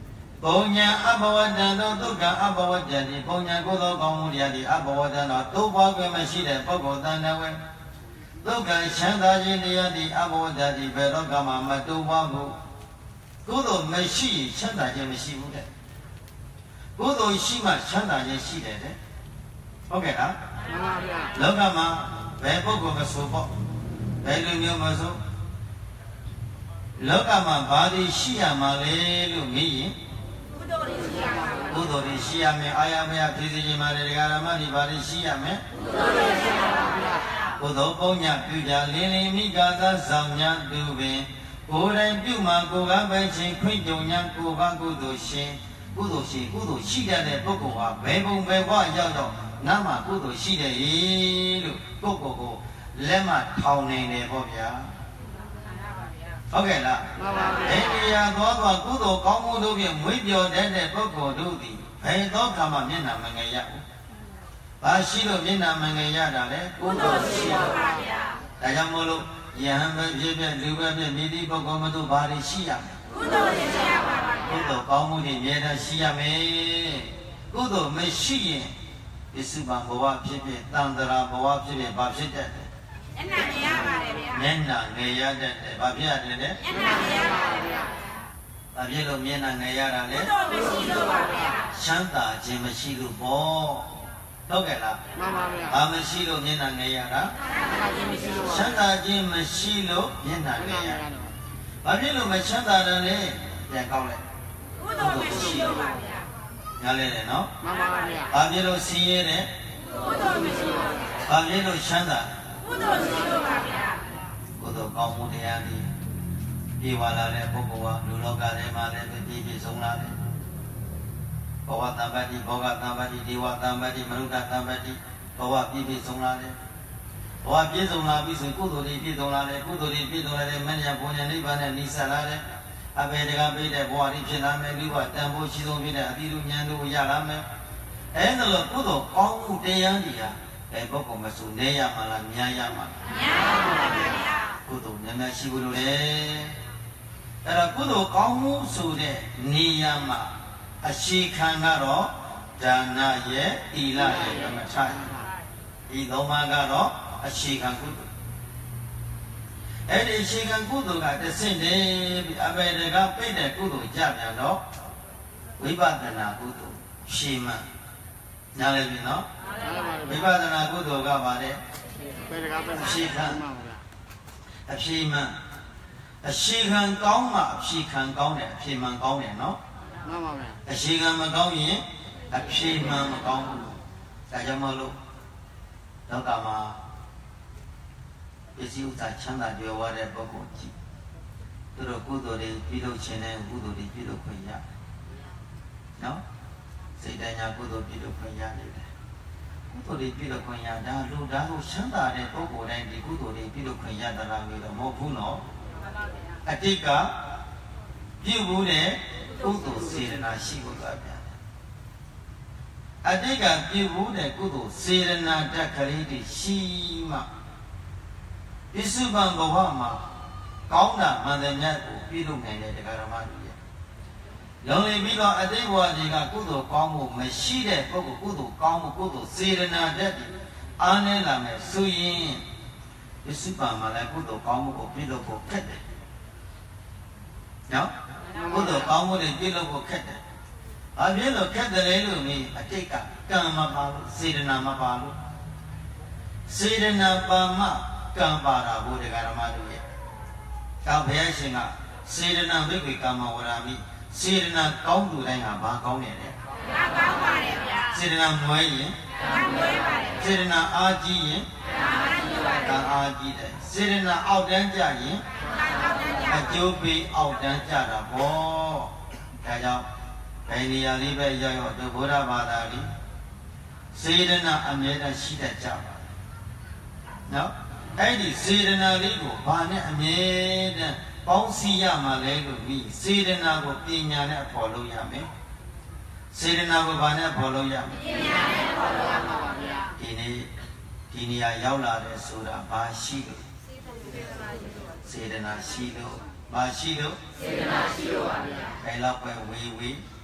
ပုံညာအဘဝတံတို့ဒုက္ခအဘဝတံဒီပုံညာကိုယ်သောကောင်းမှုတရားဒီအဘဝတံတော့သို့ဘွားခွင့်မရှိတဲ့ပုဂ္ဂိုလ်တန်တဝဲဒုက္ခချမ်းသာခြင်းတရားဒီအဘဝတံဒီဘယ်တော့ကမှမတူပါဘူးကုသိုလ်မရှိချမ်းသာခြင်းမရှိဘူးတဲ့ကုသိုလ်ရှိမှချမ်းသာခြင်းရှိတယ်တဲ့ဟုတ်ကဲ့လားမှန်ပါဗျာလောကမှာဘယ်ပုဂ္ဂိုလ်မဆိုပေါ့ဘယ်လူမျိုးမဆိုလောကမှာဘာတွေရှိရမှာလဲလို့မေးရင်ကုသိုလ်တွေရှိရမှာကုသိုလ်တွေရှိရမယ်အာရမယဖြစ်စေခြင်းမှာလည်းဒကာရမတွေဘာတွေရှိရမယ်ကုသိုလ်တွေရှိရပါဗျာကုသိုလ်ပုံညပြုကြလင်းလင်းမိဂသာဆောင်ညာသူပင်ကိုယ်တိုင်ပြုမှာကိုယ်ကပဲချင်းခွင့်ကြုံညာကိုယ်ကကုသိုလ်ရှင်ကုသိုလ်ရှိတဲ့ပုဂ္ဂိုလ်ဟာဘယ်ပုံဘယ်ဘဝရောက်တော့နာမှာကုသိုလ်ရှိတယ်လို့ပုဂ္ဂိုလ်ကိုလက်မှထောင်နေတယ်ပေါ့ဗျာဟုတ်ကဲ့လားမှန်ပါဗျာအဲဒီရာသောကုသိုလ်ကောင်းမှုတို့ဖြင့်မွေးပြောတတ်တဲ့ပုဂ္ဂိုလ်တို့သည်ဘယ်သောခါမှမျက်နှာမငယ်ရဘူး။ဘာရှိလို့မျက်နှာမငယ်ရတာလဲကုသိုလ်ရှိပါဗျာ။ဒါကြောင့်မို့လို့ယဟန်ပဲဖြစ်ဖြစ်လူပဲဖြစ်မိသည့်ပုဂ္ဂိုလ်မတို့ဘာတွေရှိရမလဲကုသိုလ်ရှိရပါဗျာ။ကုသိုလ်ကောင်းမှုတွေအမြဲတမ်းရှိရမယ်။ကုသိုလ်မရှိရင်ပစ္စုပန်ဘဝဖြစ်ဖြစ်တန်တရာဘဝဖြစ်ဖြစ်ဘာဖြစ်တတ်လဲမျက်နှာငယ်ရပါတယ်ဗျာမျက်နှာငယ်ရတတ်တယ်ဘာဖြစ်ရတယ်လဲမျက်နှာငယ်ရပါတယ်ဗျာဘာဖြစ်လို့မျက်နှာငယ်ရတာလဲကုသိုလ်မရှိလို့ပါဗျာချမ်းသာခြင်းမရှိလို့ပေါ့ဟုတ်ကဲ့လားမှန်ပါဗျာဘာမရှိလို့မျက်နှာငယ်ရတာချမ်းသာခြင်းမရှိလို့မျက်နှာငယ်ရတာဘာဖြစ်လို့မချမ်းသာတယ်လဲပြန်ကောက်လိုက်ကုသိုလ်မရှိလို့ပါဗျာညားလဲတယ်နော်မှန်ပါဗျာဘာဖြစ်လို့ဆင်းရဲတယ်ကုသိုလ်မရှိလို့ဘာဖြစ်လို့ချမ်းသာကုသိုလ်ရှိလို့ပါဗျာကုသိုလ်ကောင်းမှုတရားကြီးပြေဝလာတဲ့ပုဂ္ဂိုလ်ဟာလူလောကထဲမှာလည်းပြည့်စုံလာတယ်ဘဝတမ္ပတိဘောဂတမ္ပတိဒေဝတမ္ပတိမနုဿတမ္ပတိဘဝပြည့်စုံလာတယ်ဘဝပြည့်စုံလာပြီဆိုကုသိုလ်တွေပြည့်စုံလာတယ်ကုသိုလ်တွေပြည့်စုံလာတယ်မဉ္ဇဉ်ဘုံဉ္ဇဉ်နိဗ္ဗာန်နဲ့နိစ္စလာတယ်အဘေတကပေးတဲ့ဘဝတွေဖြစ်လာမယ်လူဘတန်ဖိုးရှိဆုံးဖြစ်တဲ့အတိလူဉာဏ်တို့ရလာမယ်အဲဒါလို့ကုသိုလ်ကောင်းမှုတရားကြီးဟာဘယ်ပုဂ္ဂိုလ်မဆိုနေရမှာလားများရမှာများပါဗျာကုသိုလ်ဉာဏ်ရှိဖို့လိုတယ်အဲ့ဒါကုသိုလ်ကောင်းမှုဆိုတဲ့နေရာမှာအခြေခံကတော့ဒါနရဲ့သီလရဲ့ဓမ္မထရဲ့ဒီသုံးပါးကတော့အခြေခံကုသိုလ်အဲ့ဒီအခြေခံကုသိုလ်ကတစ်ဆင့်တည်းအဘေတကပြည့်တဲ့ကုသိုလ်ကြပြန်တော့ဝိပဿနာကုသိုလ်ရှင်းမှနားလည်ပြီနော်ဝိပဿနာကုသိုလ်ကပါတဲ့အခြေခံအဖြေမှန်အခြေခံကောင်းမှအဖြေခံကောင်းတယ်အဖြေမှန်ကောင်းတယ်နော်မှန်ပါဗျာအခြေခံမကောင်းရင်အဖြေမှန်မကောင်းဘူးဒါကြောင့်မလို့လောကမှာပစ္စည်းဥစ္စာချမ်းသာကြွယ်ဝတဲ့ပုဂ္ဂိုလ်ကြီးသူတို့ကုသိုလ်တွေပြုလုပ်ခြင်းနဲ့ကုသိုလ်တွေပြုလုပ်ခွင့်ရနော်စိတ်တရားကုသိုလ်ပြုလုပ်ခွင့်ရနေတယ်ကုသိုလ်တွေပြုလုပ်ခွင့်ရတာလူသားကိုချမ်းသာတဲ့ပုဂ္ဂိုလ်တိုင်းဒီကုသိုလ်တွေပြုလုပ်ခွင့်ရတာမျိုးတော့မဟုတ်ဘူးနော်အတိတ်ကပြုဘူးတဲ့ကုသိုလ်စေတနာရှိဖို့သာပြန်တယ်အတိတ်ကပြုဘူးတဲ့ကုသိုလ်စေတနာတက်ကလေးတွေရှိမှပစ္စုပန်ဘဝမှာကောင်းတာမှန်တယ်မြတ်ကိုပြုလုပ်နိုင်တဲ့တရားဓမ္မတွေရဲ့လုံးလီပြီးတော့အတိတ်ဘဝကြီးကကုသိုလ်ကောင်းမှုမရှိတဲ့ပုဂ္ဂိုလ်ကုသိုလ်ကောင်းမှုကုသိုလ်စေတနာတက်ပြီးအားနည်းလာမယ်ဆိုရင်ပစ္စုပန်မှာလည်းကုသိုလ်ကောင်းမှုကိုပြုလုပ်ဖို့ခက်တယ်နော်ကုသိုလ်ကောင်းမှုတွေပြုလုပ်ဖို့ခက်တယ်ဘာဖြစ်လို့ခက်တယ်လဲလို့မေးအတိတ်ကကံမပါလို့စေတနာမပါလို့စေတနာပါမှကံပါတာဘုရားဓမ္မတို့ရဲ့ဒါဘုရားရှင်ကစေတနာဘိက္ခေကာမဝရာမိစေတနာကောင်းသူတိုင်းဟာဘာကောင်းတယ်လဲကောင်းပါတယ်ဗျာစေတနာမွဲရင်မွဲပါတယ်စေတနာအားကြီးရင်အားကြီးတယ်စေတနာအောက်တန်းကြရင်အကျိုးပေးအောက်တန်းကြတာပေါ့ဒါကြောင့်ဘယ်နေရာလေးပဲရောက်ရောက်ဒီဘုရားဘာသာလေးစေတနာအမြဲတမ်းရှိတတ်ကြပါနော်အဲ့ဒီစေတနာလေးကိုဘာနဲ့အမြဲတမ်းပေါင်းစည်းရမှာလဲလို့ပြီးစေတနာကိုပညာနဲ့အဖော်လို့ရမယ်စေတနာကိုဘာနဲ့အဖော်လို့ရမလဲပညာနဲ့အဖော်လို့ရမှာပါဗျာဒီနေရာရောက်လာတယ်ဆိုတာဘာရှိလို့စေတနာရှိလို့ဘာရှိလို့စေတနာရှိလို့ပါဗျာအဲလောက်ပဲဝေ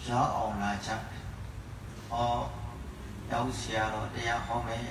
ရောက်အောင်လာကြဟောရောက်เสียတော့တရားဟောမယ်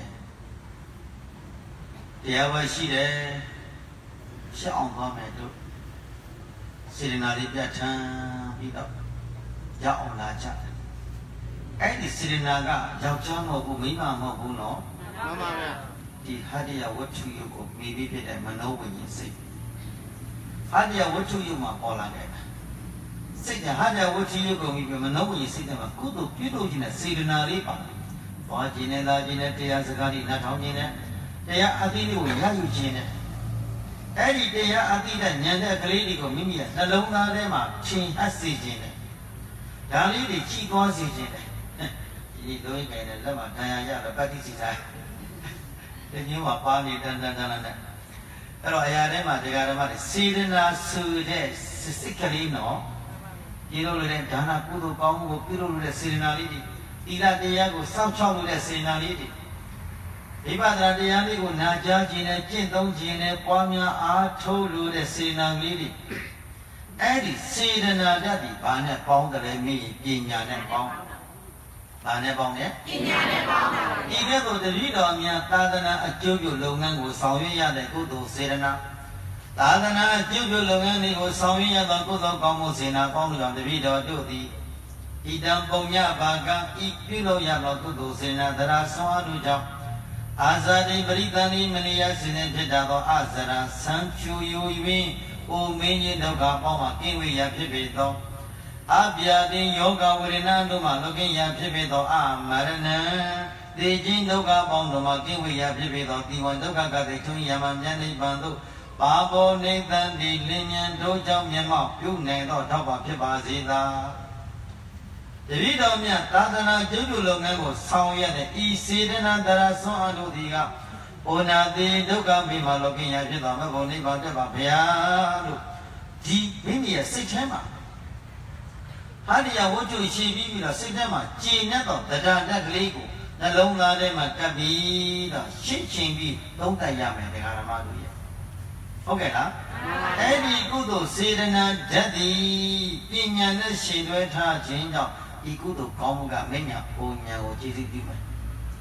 တရားပဲရှိတယ်ရှောက်အောင်သွားမယ်တို့စေတနာလေးပြဋ္ဌာန်းပြီးတော့ရောက်အောင်လာကြအဲ့ဒီစေတနာကယောက်ျားမဟုတ်ဘူးမိန်းမမဟုတ်ဘူးနော်မှန်ပါဗျာဒီဟာတရဝတ္ထုယုတ်ကိုမိပြီးဖြစ်တဲ့မနောဝိညာဉ်စိတ်ဟာတရဝတ္ထုယုတ်မှာပေါ်လာတယ်စိတ်ကဟာတရဝတ္ထုယုတ်ကိုမိပြီးမနောဝိညာဉ်စိတ်ကကုသိုလ်ပြုလုပ်ခြင်းနဲ့စေတနာလေးပါသွားခြင်းနဲ့လာခြင်းနဲ့တရားစကားတွေနားထောင်ခြင်းနဲ့တရားအသိလေးကိုရယူခြင်းနဲ့အဲ့ဒီတရားအသိတဲ့ဉာဏ်တဲ့ကလေးတွေကိုမိမိရဲ့နှလုံးသားထဲမှာချိန်အပ်စေခြင်းနဲ့ဒါလေးတွေကြည်သွားစေခြင်းနဲ့ဒီလိုရင်လည်းလက်မှာတရားရတော့ပဋိစိစာဒီမျိုးမှာပါနေတန်နဲ့အဲ့တော့အရာထဲမှာတရားဓမ္မတွေစေတနာဆိုတဲ့စိတ်ကလေးနော်ဒီလိုလိုတဲ့ဒါနကုသိုလ်ကောင်းမှုကိုပြုလုပ်လို့တဲ့စေတနာလေးတွေသီလတရားကိုစောင့်ရှောက်လို့တဲ့စေတနာလေးတွေဝိပဿနာတရားလေးကိုနာကြားခြင်းနဲ့ကျင့်သုံးခြင်းနဲ့ပွားများအားထုတ်လို့တဲ့စေတနာလေးတွေအဲ့ဒီစေတနာဓာတ်ဒီဘာနဲ့ပေါင်းတယ်လဲမိပညာနဲ့ပေါင်းဘာနဲ့ပေါင်းလဲပညာနဲ့ပေါင်းတာဒီကဲ့သို့တတိတော်များသာသနာအကျိုးပြုလုပ်ငန်းကိုဆောင်ရွက်ရတဲ့ကုသိုလ်စေတနာသာသနာအကျိုးပြုလုပ်ငန်းတွေကိုဆောင်ရွက်ရသောကုသိုလ်ကောင်းမှုစေနာပေါင်းလို့တတိတော်တို့သည်ဣဒံပုံညဘာကံဤပြုလုပ်ရသောကုသိုလ်စေနာသရဆွမ်းအားတို့ကြောင့်အာဇာတိပရိသန္တိမနိယစေနေဖြစ်သောအဇရာဆံဖြူယူ၍အိုမင်းကြီးဒုက္ခပေါင်းမှကင်းဝေရဖြစ်ပေသောအပြာတိယောဂဝေဒနာတို့မှလောကင်းရဖြစ်ပေသောအမရဏံသေခြင်းဒုက္ခပေါင်းတို့မှကင်းဝေရဖြစ်ပေသောတိဝံဒုက္ခကတိထုံးရမမြတ်နိဗ္ဗာန်သို့ပါဘောနိဗ္ဗာန်ဒီလင်းမြန်တို့ကြောင့်မျက်မှောက်ပြုနိုင်သောထောက်ပါဖြစ်ပါစေသာတတိတော်မြတ်သာသနာကျုပ်တို့လုပ်ငန်းကိုဆောင်ရွက်တဲ့ဤစေတနာတရာဆွမ်းအားတို့သည်ကဩနာတိဒုက္ခမိမလောကင်းရဖြစ်သောမဘုံနိဗ္ဗာန်တက်ပါဗျာလို့ဒီမိမိရဲ့စိတ်ထဲမှာဟာဒီယဝတ္ထုရှိပြီးတော့စိတ်ထဲမှာကြည်နဲ့တော့တရားဓာတ်ကလေးကိုနှလုံးသားထဲမှာကပ်ပြီးတော့ရှင်းချင်းပြီးသုံးသပ်ရမယ်တရားဓမ္မတို့ရဲ့ဟုတ်ကဲ့လားအဲ့ဒီကုသိုလ်စေတနာဓာတ်သည်ပညာနဲ့ရှင်တွဲထားခြင်းကြောင့်ဒီကုသိုလ်ကောင်းမှုကမဉ္ဇဉ်ပုံဉာဏ်ကိုကြည်စီပြုမယ်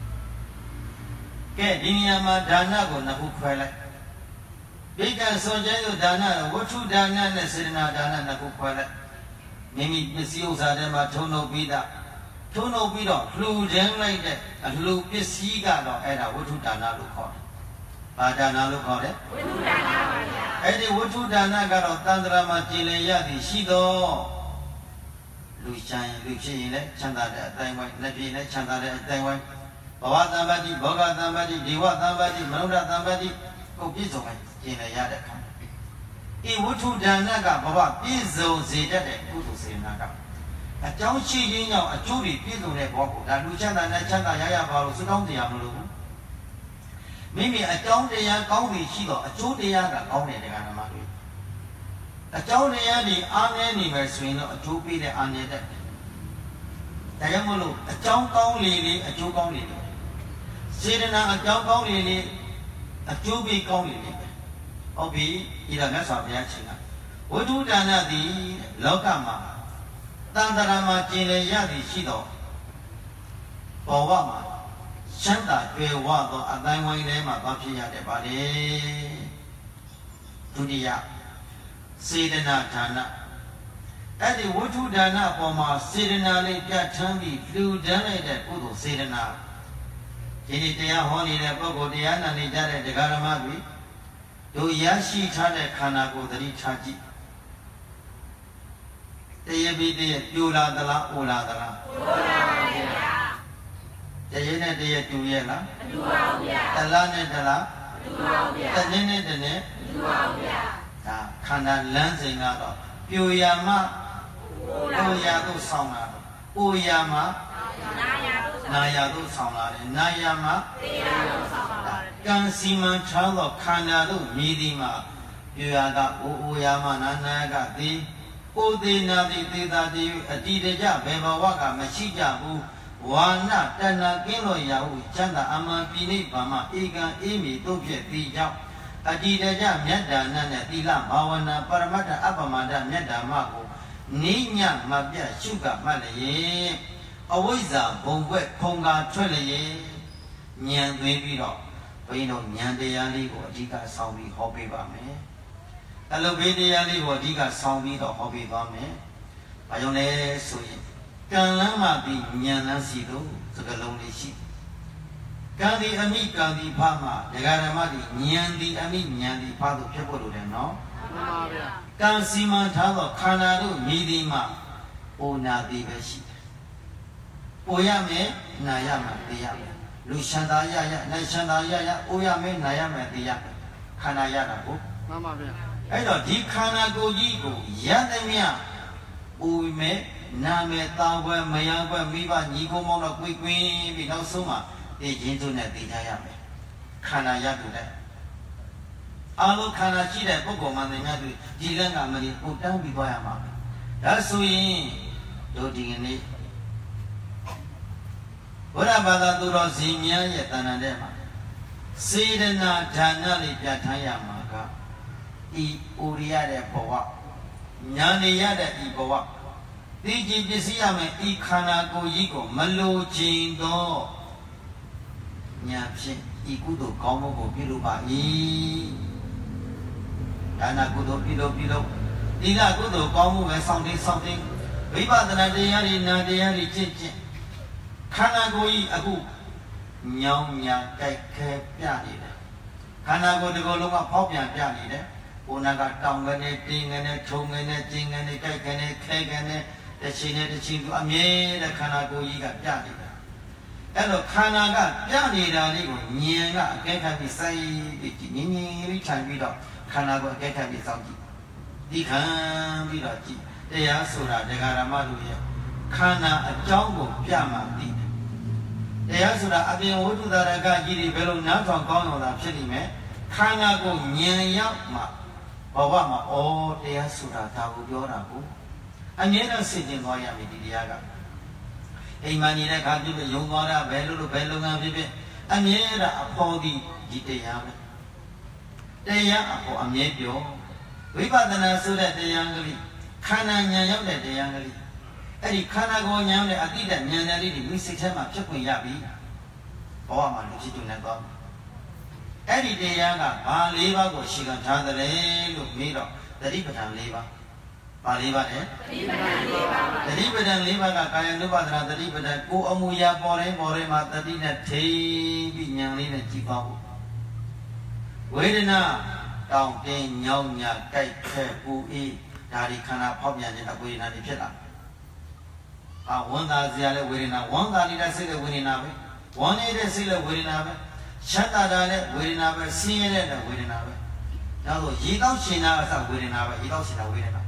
ကဲဒီနေရာမှာဒါနကိုနှစ်ခုခွဲလိုက်ဘိက္ခဆွန်ကျဲတို့ဒါနဝတ္ထုဒါနနဲ့စေတနာဒါနနှစ်ခုခွဲလိုက်မိမိပစ္စည်းဥစ္စာတွေမှာထုံနှုတ်ပြီးတော့လှူဒန်းလိုက်တဲ့အလှူပစ္စည်းကတော့အဲ့ဒါဝတ္ထုဒါနလို့ခေါ်တယ်။ဘာဒါနလို့ခေါ်လဲဝတ္ထုဒါနပါဗျာ။အဲ့ဒီဝတ္ထုဒါနကတော့တန်ត្រာမှာကြည်လင်ရသည်ရှိတော့လူချမ်းလူဖြစ်ရင်လည်းချမ်းသာတဲ့အတိုင်းဝိုင်းလက်ပြည့်နဲ့ချမ်းသာတဲ့အတိုင်းဝိုင်းဘဝသံပတိဘောဂသံပတိဒေဝသံပတိမနုဿသံပတိကိုပြည့်စုံမယ်ကျင်လည်ရတဲ့ခါဤဝတ္ထုဒါနကဘဝပြည့်စုံစေတတ်တဲ့ကုသိုလ်စေနာကအကြောင်းရှိခြင်းကြောင့်အကျိုးတွေပြည့်စုံတဲ့ဘောကိုဒါလူချမ်းသာနဲ့ချမ်းသာရပါလို့စကောင်းတရားမလို့ဘူးမိမိအကြောင်းတရားကောင်းပြီရှိတော့အကျိုးတရားကကောင်းတဲ့တရားဓမ္မတွေအကြောင်းတရားတွေအားနည်းနေမယ်ဆိုရင်တော့အကျိုးပေးတဲ့အားနည်းတဲ့ဒါကြောင့်မလို့အကြောင်းကောင်းလေလေအကျိုးကောင်းလေလေစေတနာအကြောင်းကောင်းလေလေအကျိုးပေးကောင်းလေလေဟုတ်ပြီဒီတော့မြတ်စွာဘုရားရှင်ကဝတ္ထုဒါနသည်လောကမှာတန်ត្រာမှာကျင်လည်ရသည်ရှိတော့ဘဝမှာချမ်းသာကြွယ်ဝသောအတိုင်းဝိုင်းထဲမှာသွားဖြစ်ရတဲ့ပါလေဒုတိယစေတနာဒါနအဲ့ဒီဝတ္ထုဒါနအပေါ်မှာစေတနာလေးပြဋ္ဌာန်းပြီးလှူဒန်းလိုက်တဲ့ကုသိုလ်စေတနာဒီနေ့တရားဟောနေတဲ့ပုဂ္ဂိုလ်တရားနာနေကြတဲ့တရားဓမ္မတွေတို့ရရှိထားတဲ့ခန္ဓာကိုယ်သတိထားကြည့်တရားပြီးတည်းပြိုလာသလားအိုလာသလားပြိုလာပါဗျာတရားနဲ့တရားတူရဲ့လားမတူပါဘူးဗျာတလားနဲ့တလားမတူပါဘူးဗျာတနည်းနဲ့တနည်းမတူပါဘူးဗျာဒါခန္ဓာလမ်းစဉ်ကတော့ပြိုရမှအိုရသို့ဆောင်လာအိုရမှနာရသို့ဆောင်လာတယ်နာရမှသေရသို့ဆောင်လာတယ်ကံစီမံထားသောခန္ဓာတို့မြည်သည်မှာပြိုရကအိုရမှနာရကသည်အိုသေးနာသည်သေသာတိအတ္တိတကြဘယ်ဘဝကမရှိကြဘူးဝါနတဏကင်းလို့ရဟုချမ်းသာအမှန်ပြိနိဗ္ဗာန်မှာဧကံအေးမီတို့ဖြစ်သည်ကြောင့်အတ္တိတကြမြတ်ဒါနနဲ့သီလဘာဝနာပရမတ္ထအပ္ပမဒမြတ်ဓမ္မကိုနိညာမပြတ်ရှုကမှတ်လျင်အဝိဇ္ဇာဘုံဘွဲ့ခုံကထွက်လျင်ဉာဏ်သွင်းပြီးတော့ဘုန်းကြီးတို့ဉာဏ်တရားလေးကိုအဓိကဆောင်းပြီးဟောပေးပါမယ်အလုဘေးတရားလေးကိုအဓိကဆောင်းပြီးတော့ဟောပေးသွားမယ်ဘာကြောင့်လဲဆိုရင်ကံလမ်းမှာပြီးဉာဏ်လမ်းစီတို့စကလုံးလေးရှိကံဒီအမိကံဒီဖမှာဒကာဓမ္မဒီဉာဏ်ဒီအမိဉာဏ်ဒီဖတို့ဖြစ်ဖို့လိုတယ်နော်မှန်ပါဗျာကံစီမံထားသောခန္ဓာတို့မြည်ဒီမှာအိုနာတိပဲရှိတယ်အိုရမယ်နာရမယ်သိရမယ်လူရှန္တာရရနိုင်ရှန္တာရရအိုရမယ်နာရမယ်သိရမယ်ခန္ဓာရတာကိုမှန်ပါဗျာအဲ့တော့ဒီခန္ဓာကိုယ်ကြီးကိုရတဲ့မြတ်အိုမယ်နာမယ်တောင်းပွဲမယံပွဲမိဘညီကုန်းမောင်းတော့ကွေးကွင်းပြီးနောက်ဆုံးမှာဒီရင်းစုနဲ့သိကြရမယ်ခန္ဓာရတူတဲ့အာလုံးခန္ဓာရှိတဲ့ပုဂ္ဂိုလ်မှလည်းများသူဒီလက်ကမလေးကိုတန်းပြီးသွားရမှာဒါဆိုရင်တို့ဒီကနေ့ဘုရားဘာသာသူတော်စင်များရဲ့တဏ္ဍာထဲမှာစေတနာဒါနလေးပြဋ္ဌာန်းရမှာကဤဥရိယတဲ့ဘဝညာနေရတဲ့ဤဘဝသိကြည်ပစ္စည်းရမယ်ဤခန္ဓာကိုယ်ကြီးကိုမလိုချင်တော့ညာဖြင့်ဤကုသိုလ်ကောင်းမှုကိုပြုလုပ်ပါ၏ဒါနကုသိုလ်ပြုလုပ်သီလကုသိုလ်ကောင်းမှုပဲစောင့်တင်းဝိပဿနာတရားတွေနာတရားတွေကျင့်ခန္ဓာကိုယ်ကြီးအခုညောင်းညာကြိုက်ခဲပြနေတယ်ခန္ဓာကိုယ်ဒီကိုယ်လုံးကဖောက်ပြန်ပြနေတယ်ကိုယ်နာကတောင်းကနေတင်းကနေထုံကနေကျင်းကနေကြိုက်ကနေခဲကနေတချင်နဲ့တချင်သူအမြဲတမ်းခန္ဓာကိုယ်ကြီးကပြနေတာအဲ့တော့ခန္ဓာကပြနေတာလေးကိုဉာဏ်ကအကဲခတ်ပြီးစိုက်ပြီးငြင်းပြီးထိုင်ပြီးတော့ခန္ဓာကိုအကဲခတ်ပြီးစောင့်ကြည့်ဒီခံပြီးတော့ကြည့်တရားဆိုတာဒကာရမတို့ရဲ့ခန္ဓာအကြောင်းကိုပြမှသိတယ်တရားဆိုတာအပြင်ဝိတုဒရကကြီးတွေဘယ်လိုနားထောင်ကောင်းတော်တာဖြစ်နေမယ်ခန္ဓာကိုဉာဏ်ရောက်မှဘဝမှာဩတရားဆိုတာဒါကိုပြောတာကိုအငြင်းနဲ့စစ်တင်သွားရမယ်ဒီတရားကအိမ်မနေတဲ့ခါဖြစ်ဖြစ်ယုံသွားတာဘယ်လိုဘယ်လုပ်ငန်းဖြစ်ဖြစ်အမြဲတမ်းအဖို့ဒီတရားပဲတရားအဖို့အမြဲပြောဝိပဿနာဆိုတဲ့တရားကလေးခန္ဓာဉာဏ်ရောက်တဲ့တရားကလေးအဲ့ဒီခန္ဓာကိုယ်ဉာဏ်နဲ့အတိတ်ဉာဏ်နဲ့လေးဒီမိစိတ်ထဲမှာဖြစ်ခွင့်ရပြီဘဝမှာလူဖြစ်တူနေတော့အဲ့ဒီတရားကဘာ၄ပါးကိုရှင်းခံထားတယ်လို့မေးတော့တတိပဋ္ဌာန်၄ပါးဘာ၄ပါးလဲတတိပဋ္ဌာန်၄ပါးကကာယ ानु ပါဒနာတတိပဋ္ဌာန်ကိုအမှုရာပေါ်တိုင်းမှာတတိနဲ့ထိပြီးဉာဏ်လေးနဲ့ကြည့်ပါဦးဝေဒနာတောင်းတင်းညောင်းညာကြိုက်ခဲပူအေးဒါဒီခန္ဓာဖောက်ပြန်ခြင်းအဝေဒနာတွေဖြစ်လာဝန်သာစရာလဲဝေဒနာဝန်သာနေတဲ့စိတ်လည်းဝေဒနာပဲဝန်နေတဲ့စိတ်လည်းဝေဒနာပဲရှတ်တာလည်းဝေဒနာပဲဆင်းရဲတဲ့ဝေဒနာပဲဒါဆိုရေတောက်ရှင်တာကစဝေဒနာပဲရေတောက်ရှင်တာဝေဒနာ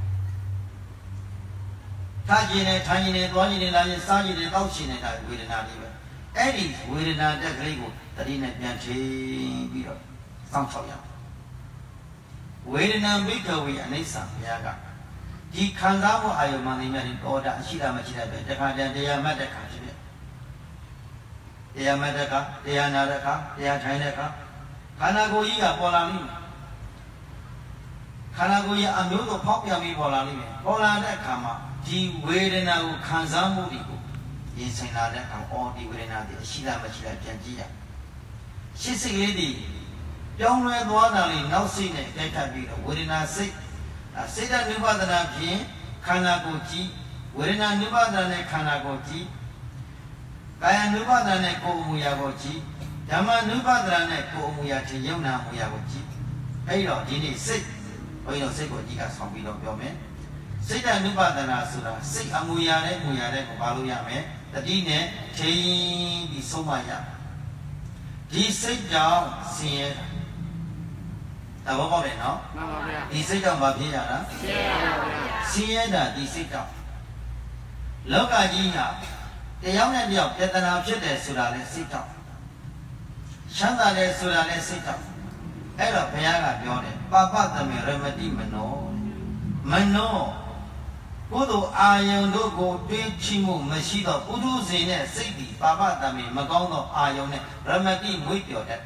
ထားခြင်းနဲ့ထိုင်ခြင်းနဲ့သွားခြင်းနဲ့လာခြင်းစားခြင်းနဲ့တောက်ခြင်းနဲ့ဒါဝေဒနာလေးပဲအဲ့ဒီဝေဒနာတက်ကလေးကိုတတိနဲ့ပြန်ထိပြီးတော့စောင့်ရှောက်ရအောင်ဝေဒနာမိတ္တဝေအနိစ္စဘုရားကဒီခံစားမှုအာယုံမှန်နေမြတ်တော်တာအရှိတာမရှိတာပဲတခါတည်းတရားမှတ်တဲ့ခါဖြစ်ဖြစ်တရားမှတ်တဲ့ခါတရားနာတဲ့ခါတရားထိုင်တဲ့ခါခန္ဓာကိုယ်ကြီးကပေါ်လာလိမ့်မယ်ခန္ဓာကိုယ်ကြီးအမျိုးစုံဖောက်ပြန်ပြီးပေါ်လာလိမ့်မယ်ပေါ်လာတဲ့အခါမှာဒီဝေဒနာကိုခံစားမှုတွေကိုရင်ဆိုင်လာတဲ့အခါအော်ဒီဝေဒနာတွေအရှိတာမရှိတာပြန်ကြည့်ရရှစ်စိတ်လေးတွေပြောင်းလဲသွားတာလေးနောက်စိတ်နဲ့တိုက်ခတ်ပြီးတော့ဝေဒနာစိတ်စေတ ानु ပါဒနာဖြင့်ခန္ဓာကိုယ်ကြည့်ဝေဒနာ ानु ပါဒနာနဲ့ခန္ဓာကိုယ်ကြည့်ကာယ ानु ပါဒနာနဲ့ကိုယ်အမူအရာကိုကြည့်ဓမ္မ ानु ပါဒနာနဲ့ကိုယ်အမူအရာထင်ယုံနာအမူအရာကိုကြည့်အဲ့တော့ဒီနေ့စိတ်ဘုန်းကြီးတို့စိတ်ကိုအကြည့်ကဆောင်ပြီးတော့ပြောမယ်စိတ်တ ानु ပါဒနာဆိုတာစိတ်အမူအရာနဲ့အမူအရာနဲ့ကိုပါလို့ရမယ်တတိနဲ့ထိပြီးဆုံးမရဒီစိတ်ကြောင့်ဆင်းရဲတာဘောပေါက်တယ်နော်မှန်ပါဗျာဒီစိတ်ကြောင့်ဘာဖြစ်ရတာဆင်းရဲပါဗျာဆင်းရဲတာဒီစိတ်ကြောင့်လောကကြီးဟာတရားနဲ့တယောက်ပြဿနာဖြစ်တယ်ဆိုတာလဲစိတ်ကြောင့်ချမ်းသာတယ်ဆိုတာလဲစိတ်ကြောင့်အဲ့တော့ဘုရားကပြောတယ်ပပသမေရမတိမနောမနောကုသိုလ်အာယုန်တို့ကိုတွေးချိမှုမရှိတော့ပုထုဇဉ်နဲ့စိတ်ဒီပပသမေမကောင်းသောအာယုန်နဲ့ရမတိမွေ့ပြော်တတ်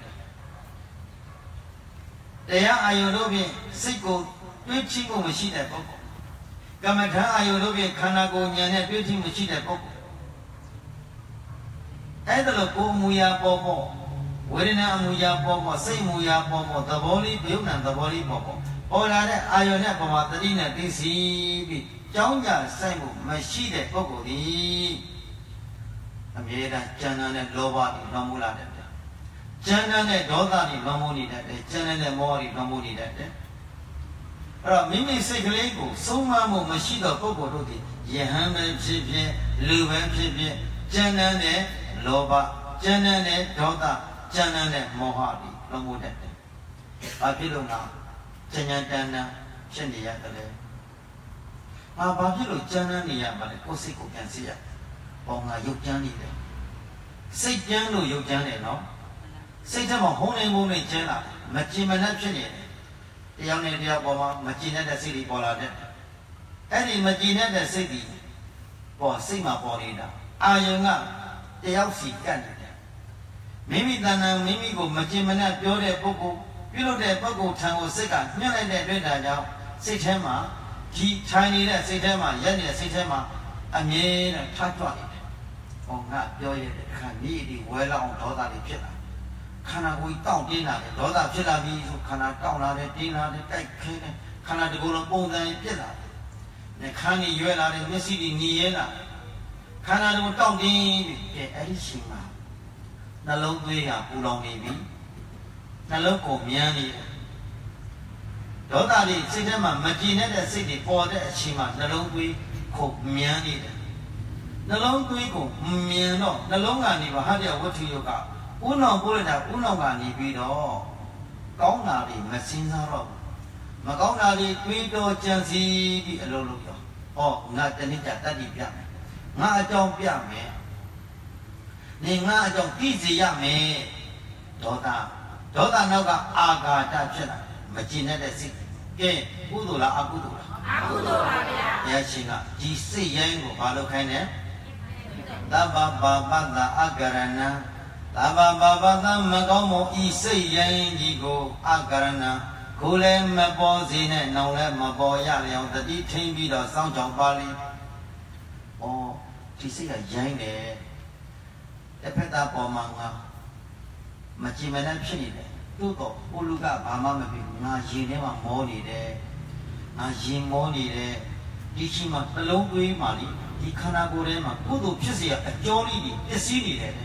တရားအာယုန်တို့ဖြင့်စိတ်ကိုတွေးချိမှုမရှိတဲ့ပုဂ္ဂိုလ်ကမ္မထာအာယုတို့ဖြင့်ခန္ဓာကိုယ်ဉာဏ်နဲ့တွေ့ထိမရှိတဲ့ပုဂ္ဂိုလ်အဲ့ဒါလို့ကိုယ်မူရာပေါ်ပေါ်ဝေဒနာအမူအရာပေါ်ပေါ်စိတ်မူအရာပေါ်ပေါ်သဘောလေးပြုံးနံသဘောလေးပေါ်ပေါ်ပေါ်လာတဲ့အာယုနဲ့ပမာတတိနဲ့သိစီပြီးကြောင်းကြဆိုင်မှုမရှိတဲ့ပုဂ္ဂိုလ်ဒီအမြဲတမ်းဉာဏ်နဲ့လောဘတွေလွန်မှုလာတဲ့ဉာဏ်နဲ့ဒေါသတွေလွန်မှုနေတတ်တယ်ဉာဏ်နဲ့မောဟတွေလွန်မှုနေတတ်တယ်အဲ့တော့မိမိစိတ်ကလေးကိုဆုံးမမှုမရှိတော့ပုဂ္ဂိုလ်တို့ဒီယဟန်ပဲဖြစ်ဖြစ်လူပဲဖြစ်ဖြစ်ဉာဏ်နဲ့လောဘဉာဏ်နဲ့ဒေါသဉာဏ်နဲ့မောဟတွေလွန်မှုတတ်တယ်ဘာဖြစ်လို့လဲဉာဏ်တဏ္ဍဖြစ်နေရတယ်လေဘာဖြစ်လို့ဉာဏ်နေရမှာလဲကိုယ်စိတ်ကိုပြန်စီရပေါ်ငါရုပ်ကြမ်းနေတယ်စိတ်ကြမ်းလို့ရုပ်ကြမ်းတယ်နော်စိတ်ထဲမှာဟုံးနေမှုနဲ့ကျမ်းလာမကြင်မနှက်ဖြစ်နေတယ်တရားနဲ့တရားပေါ်မှာမကြင်တဲ့စိတ်တွေပေါ်လာတဲ့အဲ့ဒီမကြင်တဲ့စိတ်တွေပေါ်စိတ်မှာပေါ်နေတာအာယုံကတယောက်စီကတ်နေတယ်မိမိတဏ္ဍာမိမိကိုမကြင်မနှက်ပြောတဲ့ပုဂ္ဂိုလ်ပြုလုပ်တဲ့ပုဂ္ဂိုလ်ထံကိုစိတ်ကညှက်လိုက်တဲ့အတွက်ဒါကြောင့်စိတ်ထဲမှာဒီထိုင်နေတဲ့စိတ်ထဲမှာရက်နေတဲ့စိတ်ထဲမှာအမြဲတမ်းထကြွနေတယ်။ဟောငါပြောရတဲ့အခါမိဒီဝဲလောင်ဒေါသတွေဖြစ်လာခန္ဓာကိုယ်တောင့်တင်းလာတယ်ဒေါသဖြစ်လာပြီဆိုခန္ဓာတောင့်လာတယ်တင်းလာတယ်တိုက်ခဲတယ်ခန္ဓာတကူလုံးပုံစံပြစ်လာတယ်။နှခမ်းကြီးရွယ်လာတယ်မျက်စိတွေညီရဲလာခန္ဓာတကူတောင့်တင်းပြီ။အဲ့ဒီချိန်မှာနှလုံးသွေးကပူလောင်နေပြီ။နှလုံးကိုမြန်းနေတယ်ဒေါသတွေစိတ်ထဲမှာမကြည်တဲ့စိတ်တွေပေါ်တဲ့အချိန်မှာနှလုံးသွေးကိုမြန်းနေတယ်နှလုံးသွေးကိုမြန်းတော့နှလုံးကနေပါဟာတဲ့ဝတ္ထုယောကဥနောင်ပို့လိုက်တာဥနောင်ကနေပြီးတော့ကောင်းတာတွေမစင်းစားတော့မကောင်းတာတွေတွေးတော့ကြံစီပြီးအလုံးလုံးရောဟောငါတနည်းတတ်ပြမယ်ငါအကြောင်းပြမယ်နေငါအကြောင်းသိစေရမယ်ဒေါသနောက်ကအာဃာတဖြစ်လာမကျင်တဲ့စိတ်ကဲကုသိုလ်လားအကုသိုလ်လားအကုသိုလ်ပါဗျာဘုရားရှင်ကဒီစိတ်ရိုင်းကိုဘာလို့ခိုင်းလဲသဗ္ဗပါပတ္တအကရဏံသဗ္ဗပါပတ္တမကောင်းမှုဤစိတ်ရိုင်းကြီးကိုအကရဏံကိုယ်လည်းမပေါ်စေနဲ့နောင်လည်းမပေါ်ရလျောင်တတိထိန်ပြီးတော့စောင့်ကြောင်ပါလိဩဒီစိတ်ကရိုင်းတယ်တစ်ဖက်သားပေါ်မှာငါမကြည်မနှံ့ဖြစ်နေတယ်သို့တော့ကိုလူကဘာမှမဖြစ်ဘူးငါရင်ထဲမှာမောနေတယ်ငါရင်မောနေတယ်ဒီချိန်မှာနှလုံးသွေးမှာလေဒီခန္ဓာကိုယ်ထဲမှာကိုယ်တို့ဖြစ်စေရအကျော်လေးတွေပျက်စီးနေတယ်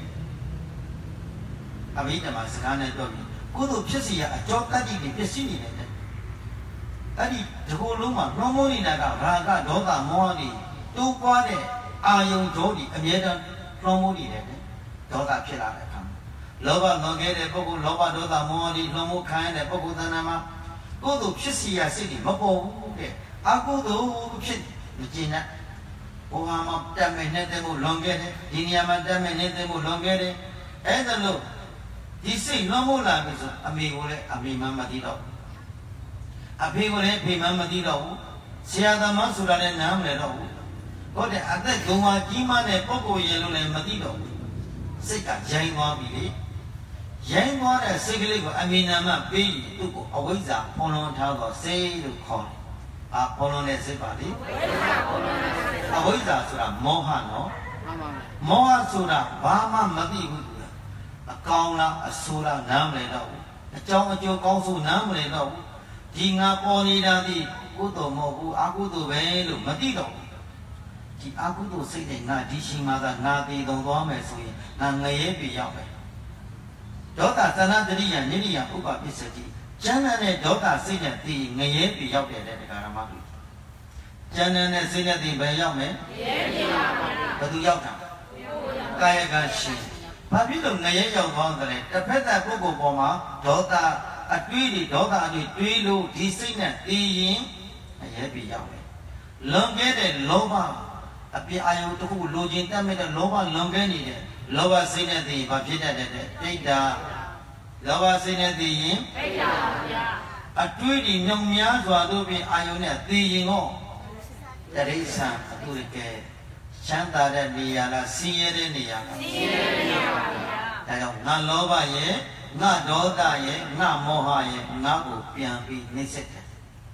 အဘိဓမ္မာစကားနဲ့ပြောပြီးကိုယ်တို့ဖြစ်စေရအကျော်တတ္တိတွေပျက်စီးနေတယ်အဲ့ဒီဒီကိုယ်လုံးမှာနှောမောနေတာကရာဂဒေါသမောဟတွေတိုးပွားတဲ့အာယုံကြောတွေအမြဲတမ်းနှောမောနေတယ်ဒေါသဖြစ်လာတယ်လောဘလွန်ခဲ့တဲ့ပုဂ္ဂိုလ်လောဘဒေါသမောဟတွေလွန်မှုခံရတဲ့ပုဂ္ဂိုလ်သဏ္ဍာန်မှာကိုယ်တို့ဖြစ်စီရစိတ်တွေမပေါ်ဘူးတဲ့အကုသိုလ်ဖြစ်မကျင်တဲ့ဘုရားမှာတတ်မဲ့နေတဲ့မှုလွန်ခဲ့တယ်ဒီနေရာမှာတတ်မဲ့နေတဲ့မှုလွန်ခဲ့တယ်အဲ့ဒါလို့ဒီစိတ်လွန်မှုလာပြီဆိုအမေကိုလည်းအမေမှမသိတော့အဖေကိုလည်းဖေမှမသိတော့ဘူးဆရာသမားဆိုတာလည်းနားမလည်တော့ဘူးဟုတ်တယ်အသက်ဂုဏ်ဝါကြီးမားတဲ့ပုဂ္ဂိုလ်ရဲ့လို့လည်းမသိတော့ဘူးစိတ်ကရိုင်းသွားပြီလေရိုင်းသွားတဲ့စိတ်ကလေးကိုအမိနာမပေးရင်သူ့ကိုအဝိဇ္ဇာဖုံးလွှမ်းထားတော့စိတ်လို့ခေါ်တယ်။ဖုံးလွှမ်းတဲ့စိတ်ပါလေ။အဝိဇ္ဇာဆိုတာမောဟနော်။မောဟဆိုတာဘာမှမသိဘူးသူကအကောင်လားအဆိုးလားနားမလည်တော့ဘူး။အကြောင်းအကျိုးကောင်းဆိုးနားမလည်တော့ဘူး။ဒီငါပေါ်နေတာဒီကုသိုလ်မဟုတ်ဘူးအကုသိုလ်ပဲလို့မသိတော့ဘူး။ဒီအကုသိုလ်စိတ်နဲ့ငါဒီချိန်မှာသာငါတည်တုံသွားမယ်ဆိုရင်ငါငရဲပြေရောက်မယ်ဒေါသသနာတရိယနိရိယဥပပစ္စတိကျမ်းနဲ့ဒေါသစိတ်နဲ့တည်ငရဲပြေရောက်တယ်တဲ့ဓမ္မတို့ကျမ်းနဲ့စိတ်နဲ့တည်ဘယ်ရောက်မယ်ငရဲပြေပါဘုရားဘယ်သူရောက်တာကာယကရှင်ဘာဖြစ်လို့ငရဲရောက်သွားတယ်တစ်ဖက်သက်ပုဂ္ဂိုလ်ပေါ်မှာဒေါသအတွေးတွေဒေါသအတွေးလို့ဒီစိတ်နဲ့တည်ရင်ငရဲပြေရောက်တယ်လွန်ခဲ့တဲ့လောဘအပြည့်အာယုတခုလိုချင်တတ်မဲ့တဲ့လောဘလွန်ခဲ့နေတယ်လောဘစိတ်နဲ့သိရင်ဘာဖြစ်တတ်တဲ့တိတ်တာလောဘစိတ်နဲ့သိရင်တိတ်တာပါဗျာအတွေးဒီညုံများစွာတို့ဖြင့်အာယုနဲ့သိရင်တော့တရိစ္ဆာန်အတူတကယ်ချမ်းသာတဲ့နေရာလားဆင်းရဲတဲ့နေရာလားဆင်းရဲတဲ့နေရာပါဗျာဒါကြောင့်ငါလောဘရဲ့ငါဒေါသရဲ့ငါမောဟရဲ့ငါကိုပြန်ပြီးနှိမ့်ဆက်တယ်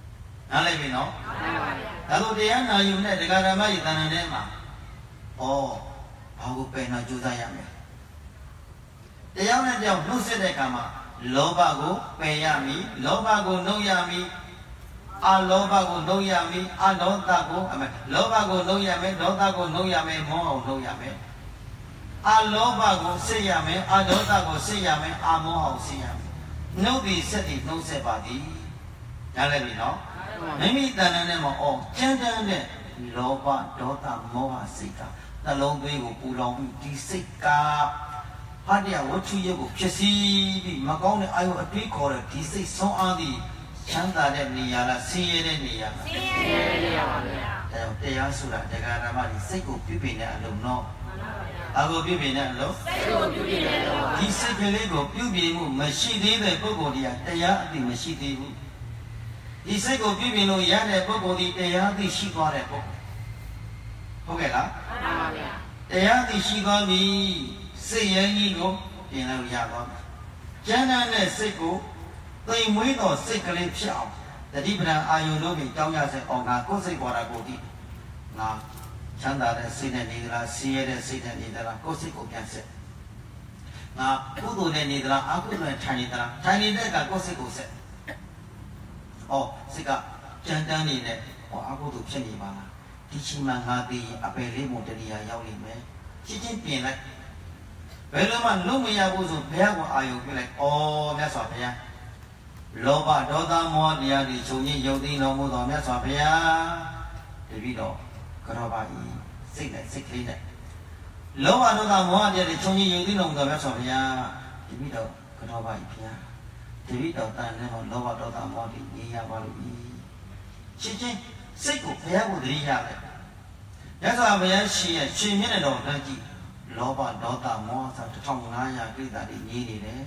နားလည်ပြီနော်ဒါလို့တရားနာယူနဲ့ဒကာဓမ္မကြီးတဏ္ဍာထဲမှာဩဘာကိုပယ်နာကြိုးစားရမယ်တရားနဲ့ကြောင့်နှုတ်ဆက်တဲ့အခါမှာလောဘကိုပယ်ရမည်လောဘကိုနှုတ်ရမည်အလောဘကိုနှုတ်ရမည်အဒေါသကိုလောဘကိုနှုတ်ရမယ်ဒေါသကိုနှုတ်ရမယ်မောဟကိုနှုတ်ရမယ်အလောဘကိုစိတ်ရမယ်အဒေါသကိုစိတ်ရမယ်အမောဟကိုစိတ်ရမယ်နှုတ်ပြီးစက်ပြီးနှုတ်ဆက်ပါသည်နားလည်ပြီနော်မိမိတဏ္ဍာနဲ့မှာကျမ်းတမ်းတဲ့လောဘဒေါသမောဟစိတ်ကနှလုံးသွေးကိုပူလောင်ပြီးဒီစိတ်ကဟာတရားဝတ္ထုရုပ်ကိုဖြစ်စီပြီးမကောင်းတဲ့အာယုအတွေးခေါ်တဲ့ဒီစိတ်ဆုံးအားသည့်ချမ်းသာတဲ့နေရာလားဆင်းရဲတဲ့နေရာလားဆင်းရဲတဲ့နေရာပါဗျာတရားဆိုတာတရားဓမ္မဒီစိတ်ကိုပြုပြင်တဲ့အလုံးနော်အကိုပြုပြင်တဲ့အလုံးစိတ်ကိုပြုပြင်တဲ့အလုံးဒီစိတ်ကလေးကိုပြုပြင်မှုမရှိသေးတဲ့ပုဂ္ဂိုလ်တွေကတရားအသိမရှိသေးဘူးဒီစိတ်ကိုပြုပြင်လို့ရတဲ့ပုဂ္ဂိုလ်ဒီတရားသိရှိသွားတဲ့ပုဂ္ဂိုလ်ဟုတ်ကဲ့လားမှန်ပါဗျာတရားသိရှိသွားပြီစိတ်ရင်းကြီးကိုပြင်လို့ရသွားတယ်ကျမ်းစာနဲ့စိတ်ကိုသိမ်မွေးသောစိတ်ကလေးဖြစ်အောင်တတိပဒံအာယုလို့ပြီးတောင်းရစေအောင်ငါကိုယ်စိတ်ပေါ်တာကိုဒီငါချမ်းသာတဲ့စိတ်နဲ့နေသလားဆင်းရဲတဲ့စိတ်နဲ့နေသလားကိုယ်စိတ်ကိုပြန်ဆက်ငါကုသိုလ်နဲ့နေသလားအကုသိုလ်နဲ့ထိုင်နေသလားထိုင်နေတဲ့ကကိုယ်စိတ်ကိုဆက်စိတ်ကကြမ်းတမ်းနေတဲ့အကုသိုလ်ဖြစ်နေပါလားဒီချိန်မှာငါသိရင်အပယ်လေးမို့တဏှာရောက်နေမယ်ချင်းချင်းပြင်လိုက်ဘယ်လိုမှလုံးမရဘူးဆိုဘုရားကအာယုပြလိုက်မြတ်စွာဘုရားလောဘဒေါသမောဟတရားတွေချုပ်ငြိမ်းယုတ်သိတော်မူသောမြတ်စွာဘုရားတပည့်တော်ကတော့ပါဤစိတ်နဲ့စိတ်ကလေးနဲ့လောဘဒေါသမောဟတရားတွေချုပ်ငြိမ်းယုတ်သိတော်မူသောမြတ်စွာဘုရားတပည့်တော်ကတော့ပါဤဘုရားတပည့်တော်တန်တဲ့လောဘဒေါသမောဟတွေငြိမ်းရပါလို့ဤချင်းချင်းစိတ်ကိုဘုရားကိုတတိယလိုက်မြတ်စွာဘုရားရှင်ရဲ့ရှင်မြတ်တဲ့တော်တန်ကြည့်လောဘဒေါသမောဟဆို1500ပြိတ္တာတွေညီးနေတယ်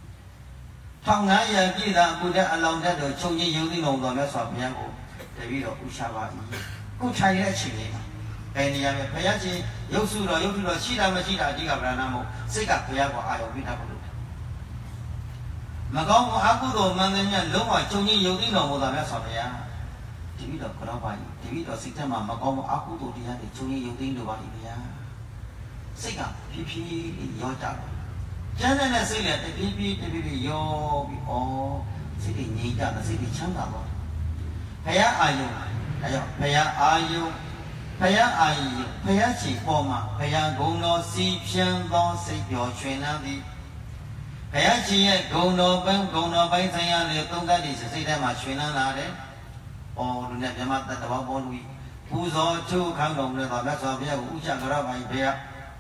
1500ပြည့်တာအခုတဲ့အလောင်းတက်တော်ချုပ်ချင်းယုံသိတော်တော်မြတ်စွာဘုရားကိုတပည့်တော်ဥချပါ၏ခုထိုင်တဲ့အချိန်လေးမှာဘယ်နေရာမှာဘုရားရှင်ရုပ်စုတော်ရုပ်ထုတော်ရှိတာမရှိတာအဓိကဗရဏမဟုတ်စိတ်ကဘုရားကိုအာရုံပြတာလို့မကောင်းဘူးအကုသိုလ်မှန်တယ်မြတ်လုံးဝချုပ်ချင်းယုံသိတော်မူတော်မြတ်စွာဘုရားတပည့်တော်ကတော့ပါ၏တပည့်တော်စိတ်ထဲမှာမကောင်းဘူးအကုသိုလ်တရားတွေချုပ်ချင်းယုံသိတော်ပါ၏ဘုရားစိတ်ကဖြည်းဖြည်းရောကြတယ်ကျမ်းနဲ့စိတ်နဲ့တဖြည်းဖြည်းရောပြီးစိတ်တွေငြိမ်ကြတယ်စိတ်တွေချမ်းသာတော့ဘုရားအာယုံအဲကြောင့်ဘုရားအာယုံဘုရားရှိပေါ်မှာဘုရားဂုဏ်တော်စီဖြန်းသောစိတ်ပျော်ရွှင်လာသည်ဘုရားရှင်ရဲ့ဂုဏ်တော်ပိုင်းဆိုင်ရာလေသုံးသပ်သည့်စိတ်ထဲမှာရွှင်လန်းလာတယ်လူနဲ့မြမတတဘောပေါ်လူပူဇော်ချိုးခံတော်မူတဲ့မြတ်စွာဘုရားကိုဥချကြရပါ၏ဘုရား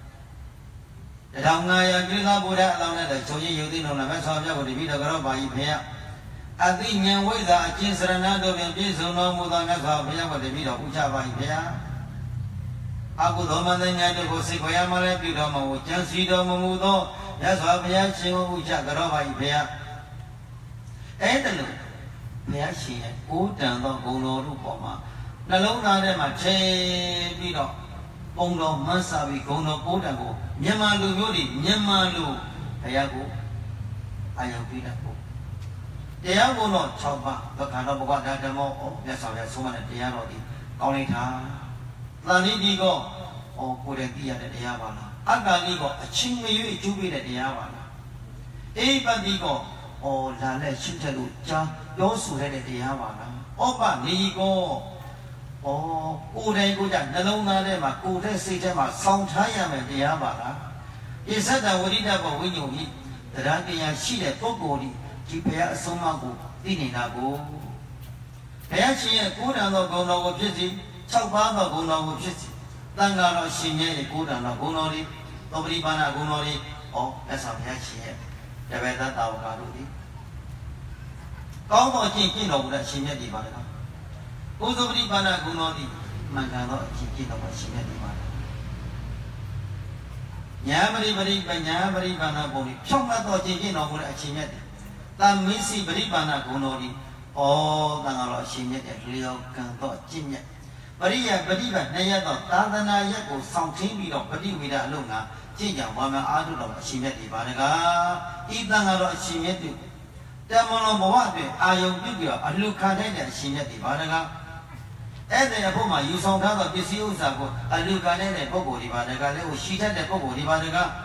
တောင်ငါရပြိဿဘုရားအလောင်းနဲ့ချုပ်ချင်းယုတ်သိတော်နဲ့မြတ်စွာဘုရားကိုတပည့်တော်ကတော့ပါ၏ဘုရားအသိဉာဏ်ဝိဇ္ဇာအကျဉ်းစရဏတို့ဖြင့်ပြည့်စုံတော်မူသောမြတ်စွာဘုရားကိုတပည့်တော်ဥချပါ၏ဘုရားအကုသိုလ်မန္တညာတို့ကိုစိတ်ခွဲရမှလည်းပြုတော်မူကြံစီတော်မူသောမြတ်စွာဘုရားရှင်ကိုဥချကြတော်ပါ၏ဘုရားအဲ့ဒါလို့ဘုရားရှင်ရဲ့ကိုးတန်သောဂုဏ်တော်တို့ပေါ်မှာနှလုံးသားထဲမှာထည့်ပြီးတော့ပုံတော်မဆာပြီးဂုဏ်တော်ကိုးတန်ကိုမြန်မာလူမျိုးတွေမြန်မာလူဘုရားကိုအာယုပိတ္တကိုတရားဘုံတော်6ပါးသက္ကတော်ဘဂဝါဓမ္မောမြတ်စွာဘုရားဆုံးမတဲ့တရားတော်ဒီကောင်းလိုက်တာတန်လေးဒီကောကိုယ်တိုင်သိရတဲ့တရားပါလားအက္ခဏီကောအချင်းမရွေးအကျိုးပေးတဲ့တရားပါလားအိပတိကောလာနဲ့ရှင်းချက်လို့ကြားပြောဆိုတဲ့တရားပါလားဩပနေကောကိုယ်တိုင်ကိုယ်ကြနှလုံးသားထဲမှာကိုယ်တဲ့စိတ်ထဲမှာဆောင်းထားရမယ်တရားပါလားဣဇဒဝရိဒဘဝိညုဟိတရားတရားရှိတဲ့ပုဂ္ဂိုလ်ဒီဘုရားအဆုံးအမကိုသိနေတာကိုဘုရားရှင်ရဲ့ကိုးတန်သောဂုဏ်တော်ကိုဖြစ်စီ6ပါးသောဂုဏ်တော်ကိုဖြစ်စီတန်ခါတော်ရှင်ရဲ့ကိုးတန်သောဂုဏ်တော်တွေသောပရိပါဏဂုဏ်တော်တွေလက်ဆောင်ဘုရားရှင်ရဲ့တပည့်သားတာဝကတို့ဒီကောင်းသောအကျင့်ကျင့်တော်မူတဲ့ရှင်မြတ်ဒီပါလေဘုဇပရိပါဏဂုဏ်တော်ဒီမှန်ကန်သောအကျင့်ကျင့်တော်မှာရှင်မြတ်ဒီပါလေညာပရိပညာပရိပါဏပုံဒီဖြောင့်မတ်သောအကျင့်ကျင့်တော်မူတဲ့အရှင်မြတ်ဒီတမင်းစီပရိပါဏဂုဏ်တော်ဒီတန်ခါတော်အရှင်မြတ်တဲ့လျော်ကံသောအကျင့်မြတ်ပရိယပฏิပတ်နှစ်ရက်သောသာသနာရက်ကိုဆောင်ထင်းပြီးတော့ပฏิဝေဒအလုံးကကျင့်ကြံဝါမအားထုတ်တော်အရှင်မြတ်ဒီပါလေကဤတန်ခါတော်အရှင်မြတ်ဒီ Tamono Mawati, Ayom Bibia, a Lucane and Shinati Banaga. And then a Poma, you saw that this use a Lucane and Bobo di Banaga, or she had the Bobo di Banaga.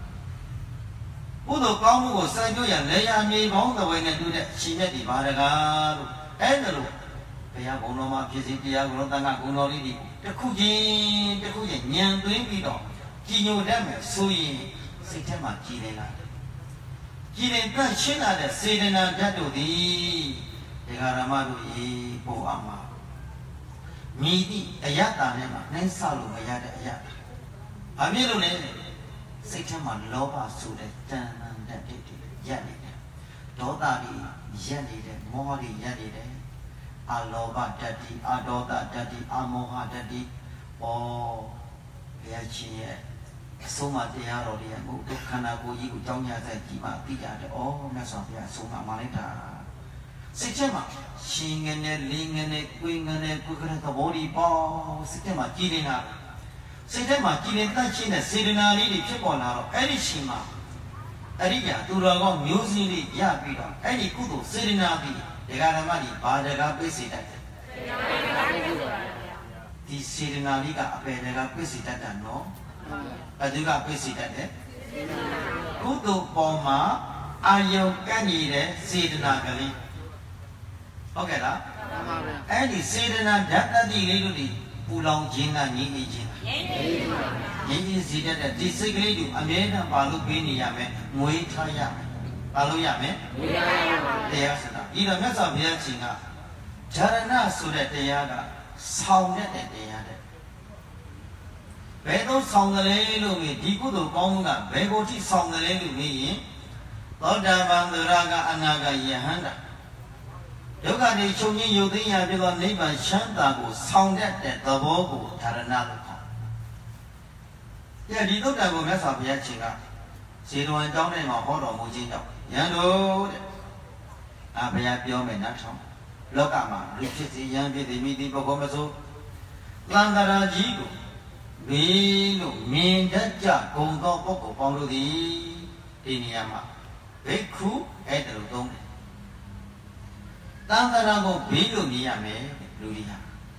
Udo Kamu was Sanyo and Leia me on the way and do that Shinati Banaga. And the look. Paya Bonoma, Pizia, Rotana, Gunori, the Kuji, Yan doing it all. Gino Dam, Sui, Sitema, Gina. Gina, China, the Sedena, Dado, the Garamadu, Boama. Midi, a yata, then Salu, a yada. Amilune, Sitema, Loba, Suda, Tan, and Yanni. Dodari, Yanni, Mori, Yanni. Aloba daddy, Adoda daddy, Amoha daddy, oh, Yachi, Soma de Arodia, Mukanago, you don't have that Kima, Pia, oh, Mesopia, Soma Manita. Sitema, Shing and a ling and a wing and a cook and a body ball, Sitema, Kilina. Sitema, Kilina, China, Sidina, Lily, Chipola, Erishima. Aria, Duragon, Musili, Yapida, Any Kudu, Sidina. The Garamani, Badaga Pesita. The Sidinaliga, Bedaga Pesita, no? Aduga Pesita. Kudu Boma, Ayo Canide, Sidinagali. Okay, any Sidina, that the lady, Pulong Jina, Nini Jina. He is seated at this degree, Amena, Palupini Yame, Muita Yame. Paluyame? Yes, in a mess of Yachina. Jarana Sudet Yaga, sounded at the other. Bedo sound the lady, Dikudo Konga, Begoti sound the lady, Loda Banduraga Anaga Yahanda. Yoga de Chuni Yudia Villa Neighbor Shantago sounded at the Bogo, Taranaka. Yeah, you don't have a mess of Yachina. See, no one down in my horror Mujino. Yano Abaya Biome Nato, Lokama, Richie Yambi, the Midi Bogomazo, Landara Jigo, Vino, Min Daja, Gongo Boko, Pondo di Iniama, Beku, Edrodon. Landarago, Vino Niame, Luria.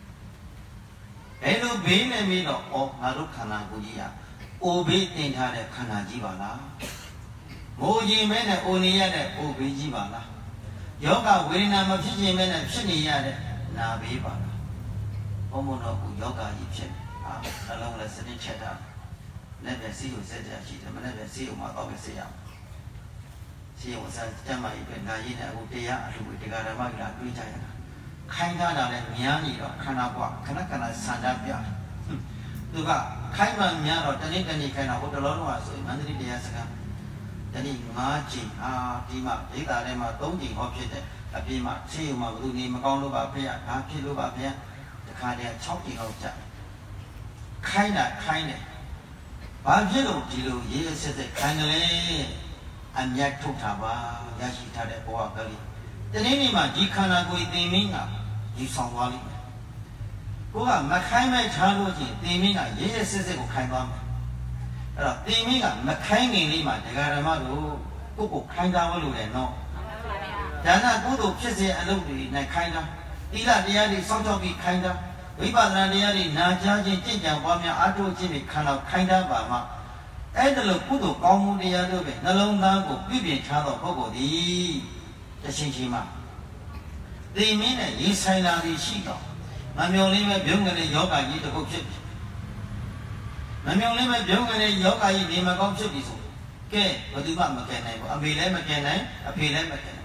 Elo Bene Mino, O Marukana Gudia, Obi in Hare Kanajibala. Moji men Oniade, Obijibala. Yoga, Wina Mafi men and Shiniade, Nabibala. Omono, Yoga, Egypt, along the city cheddar. Never see you said that she never see you, my officer. She was a Jama, Naina, Udea, with the Garamagla, Vijaya. Kainana and Miani or Kanaba, Kanakana, Sandapia. Luga, Kaiman Miano, Tanitani, kind of what the Lord was in 100 years ago. Then marching, Dima, Idarema, Doding, Hopshit, a Bima, Chima, Luni, Magoluba, Pia, Kiluba, Pia, the Kadia, choking of Jack. Kaina, Bajilo, Jilu, yes, said the kindly, and Yak Totaba, Yashita, the Boakali. The Nenima, Dikana, go with the Mina, you saw Wally. Goa, Makaima, Chaluji, the Mina, yes, says it will kind of. Timina, Makangi Lima, the Garamadu, Kuku, Kinda, no. Dana, Gudu, Chese, and Ludi, Nakina, Ila, the Yadi, Sotobi, Kinda, Viba, the Yadi, Najaji, Tinja, Wamia, Atu, Jimmy, Kana, Kinda, Bama, and the Kudu, Komu, the Yadobe, Nalonga, Bibi, Chado, Pogo, the Shinshima. They mean a Yisana, the Shito. Mammy, Bunga, Yoga, you to go chip. I'm only my young and yoga in the Magom Chibiso. Okay, what do you want, McKenna? A Billy McKenna, a Billy McKenna.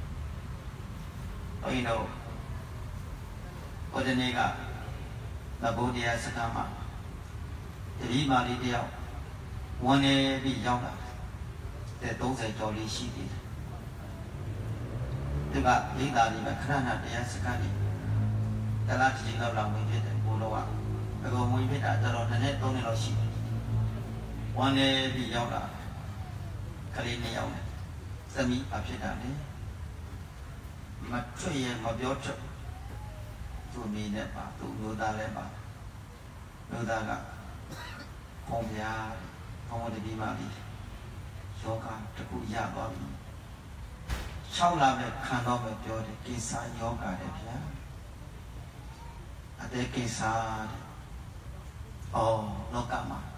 Oh, you know, what the nigger, the Bodia Sakama, the Lima Lidia, one a be younger, that those are jolly she did. The back, Lida, the Macrana, the Asakani, the Latin of Lamway and Buloa. I go with it at the net only or she. One day be yoga, Kalini, Sami Apidani, Matri and Mabiocho to me never to Nudalema, Nudaga, Pomia, Pomo de Bimali, Yoga, Takuya Bobby. 6လပဲခံတော့မယ်ပြောတယ်ကိစ္စယောဂတဲ့ဗျာအတဲ့ကိစ္စတဲ့အော်လောကမှာ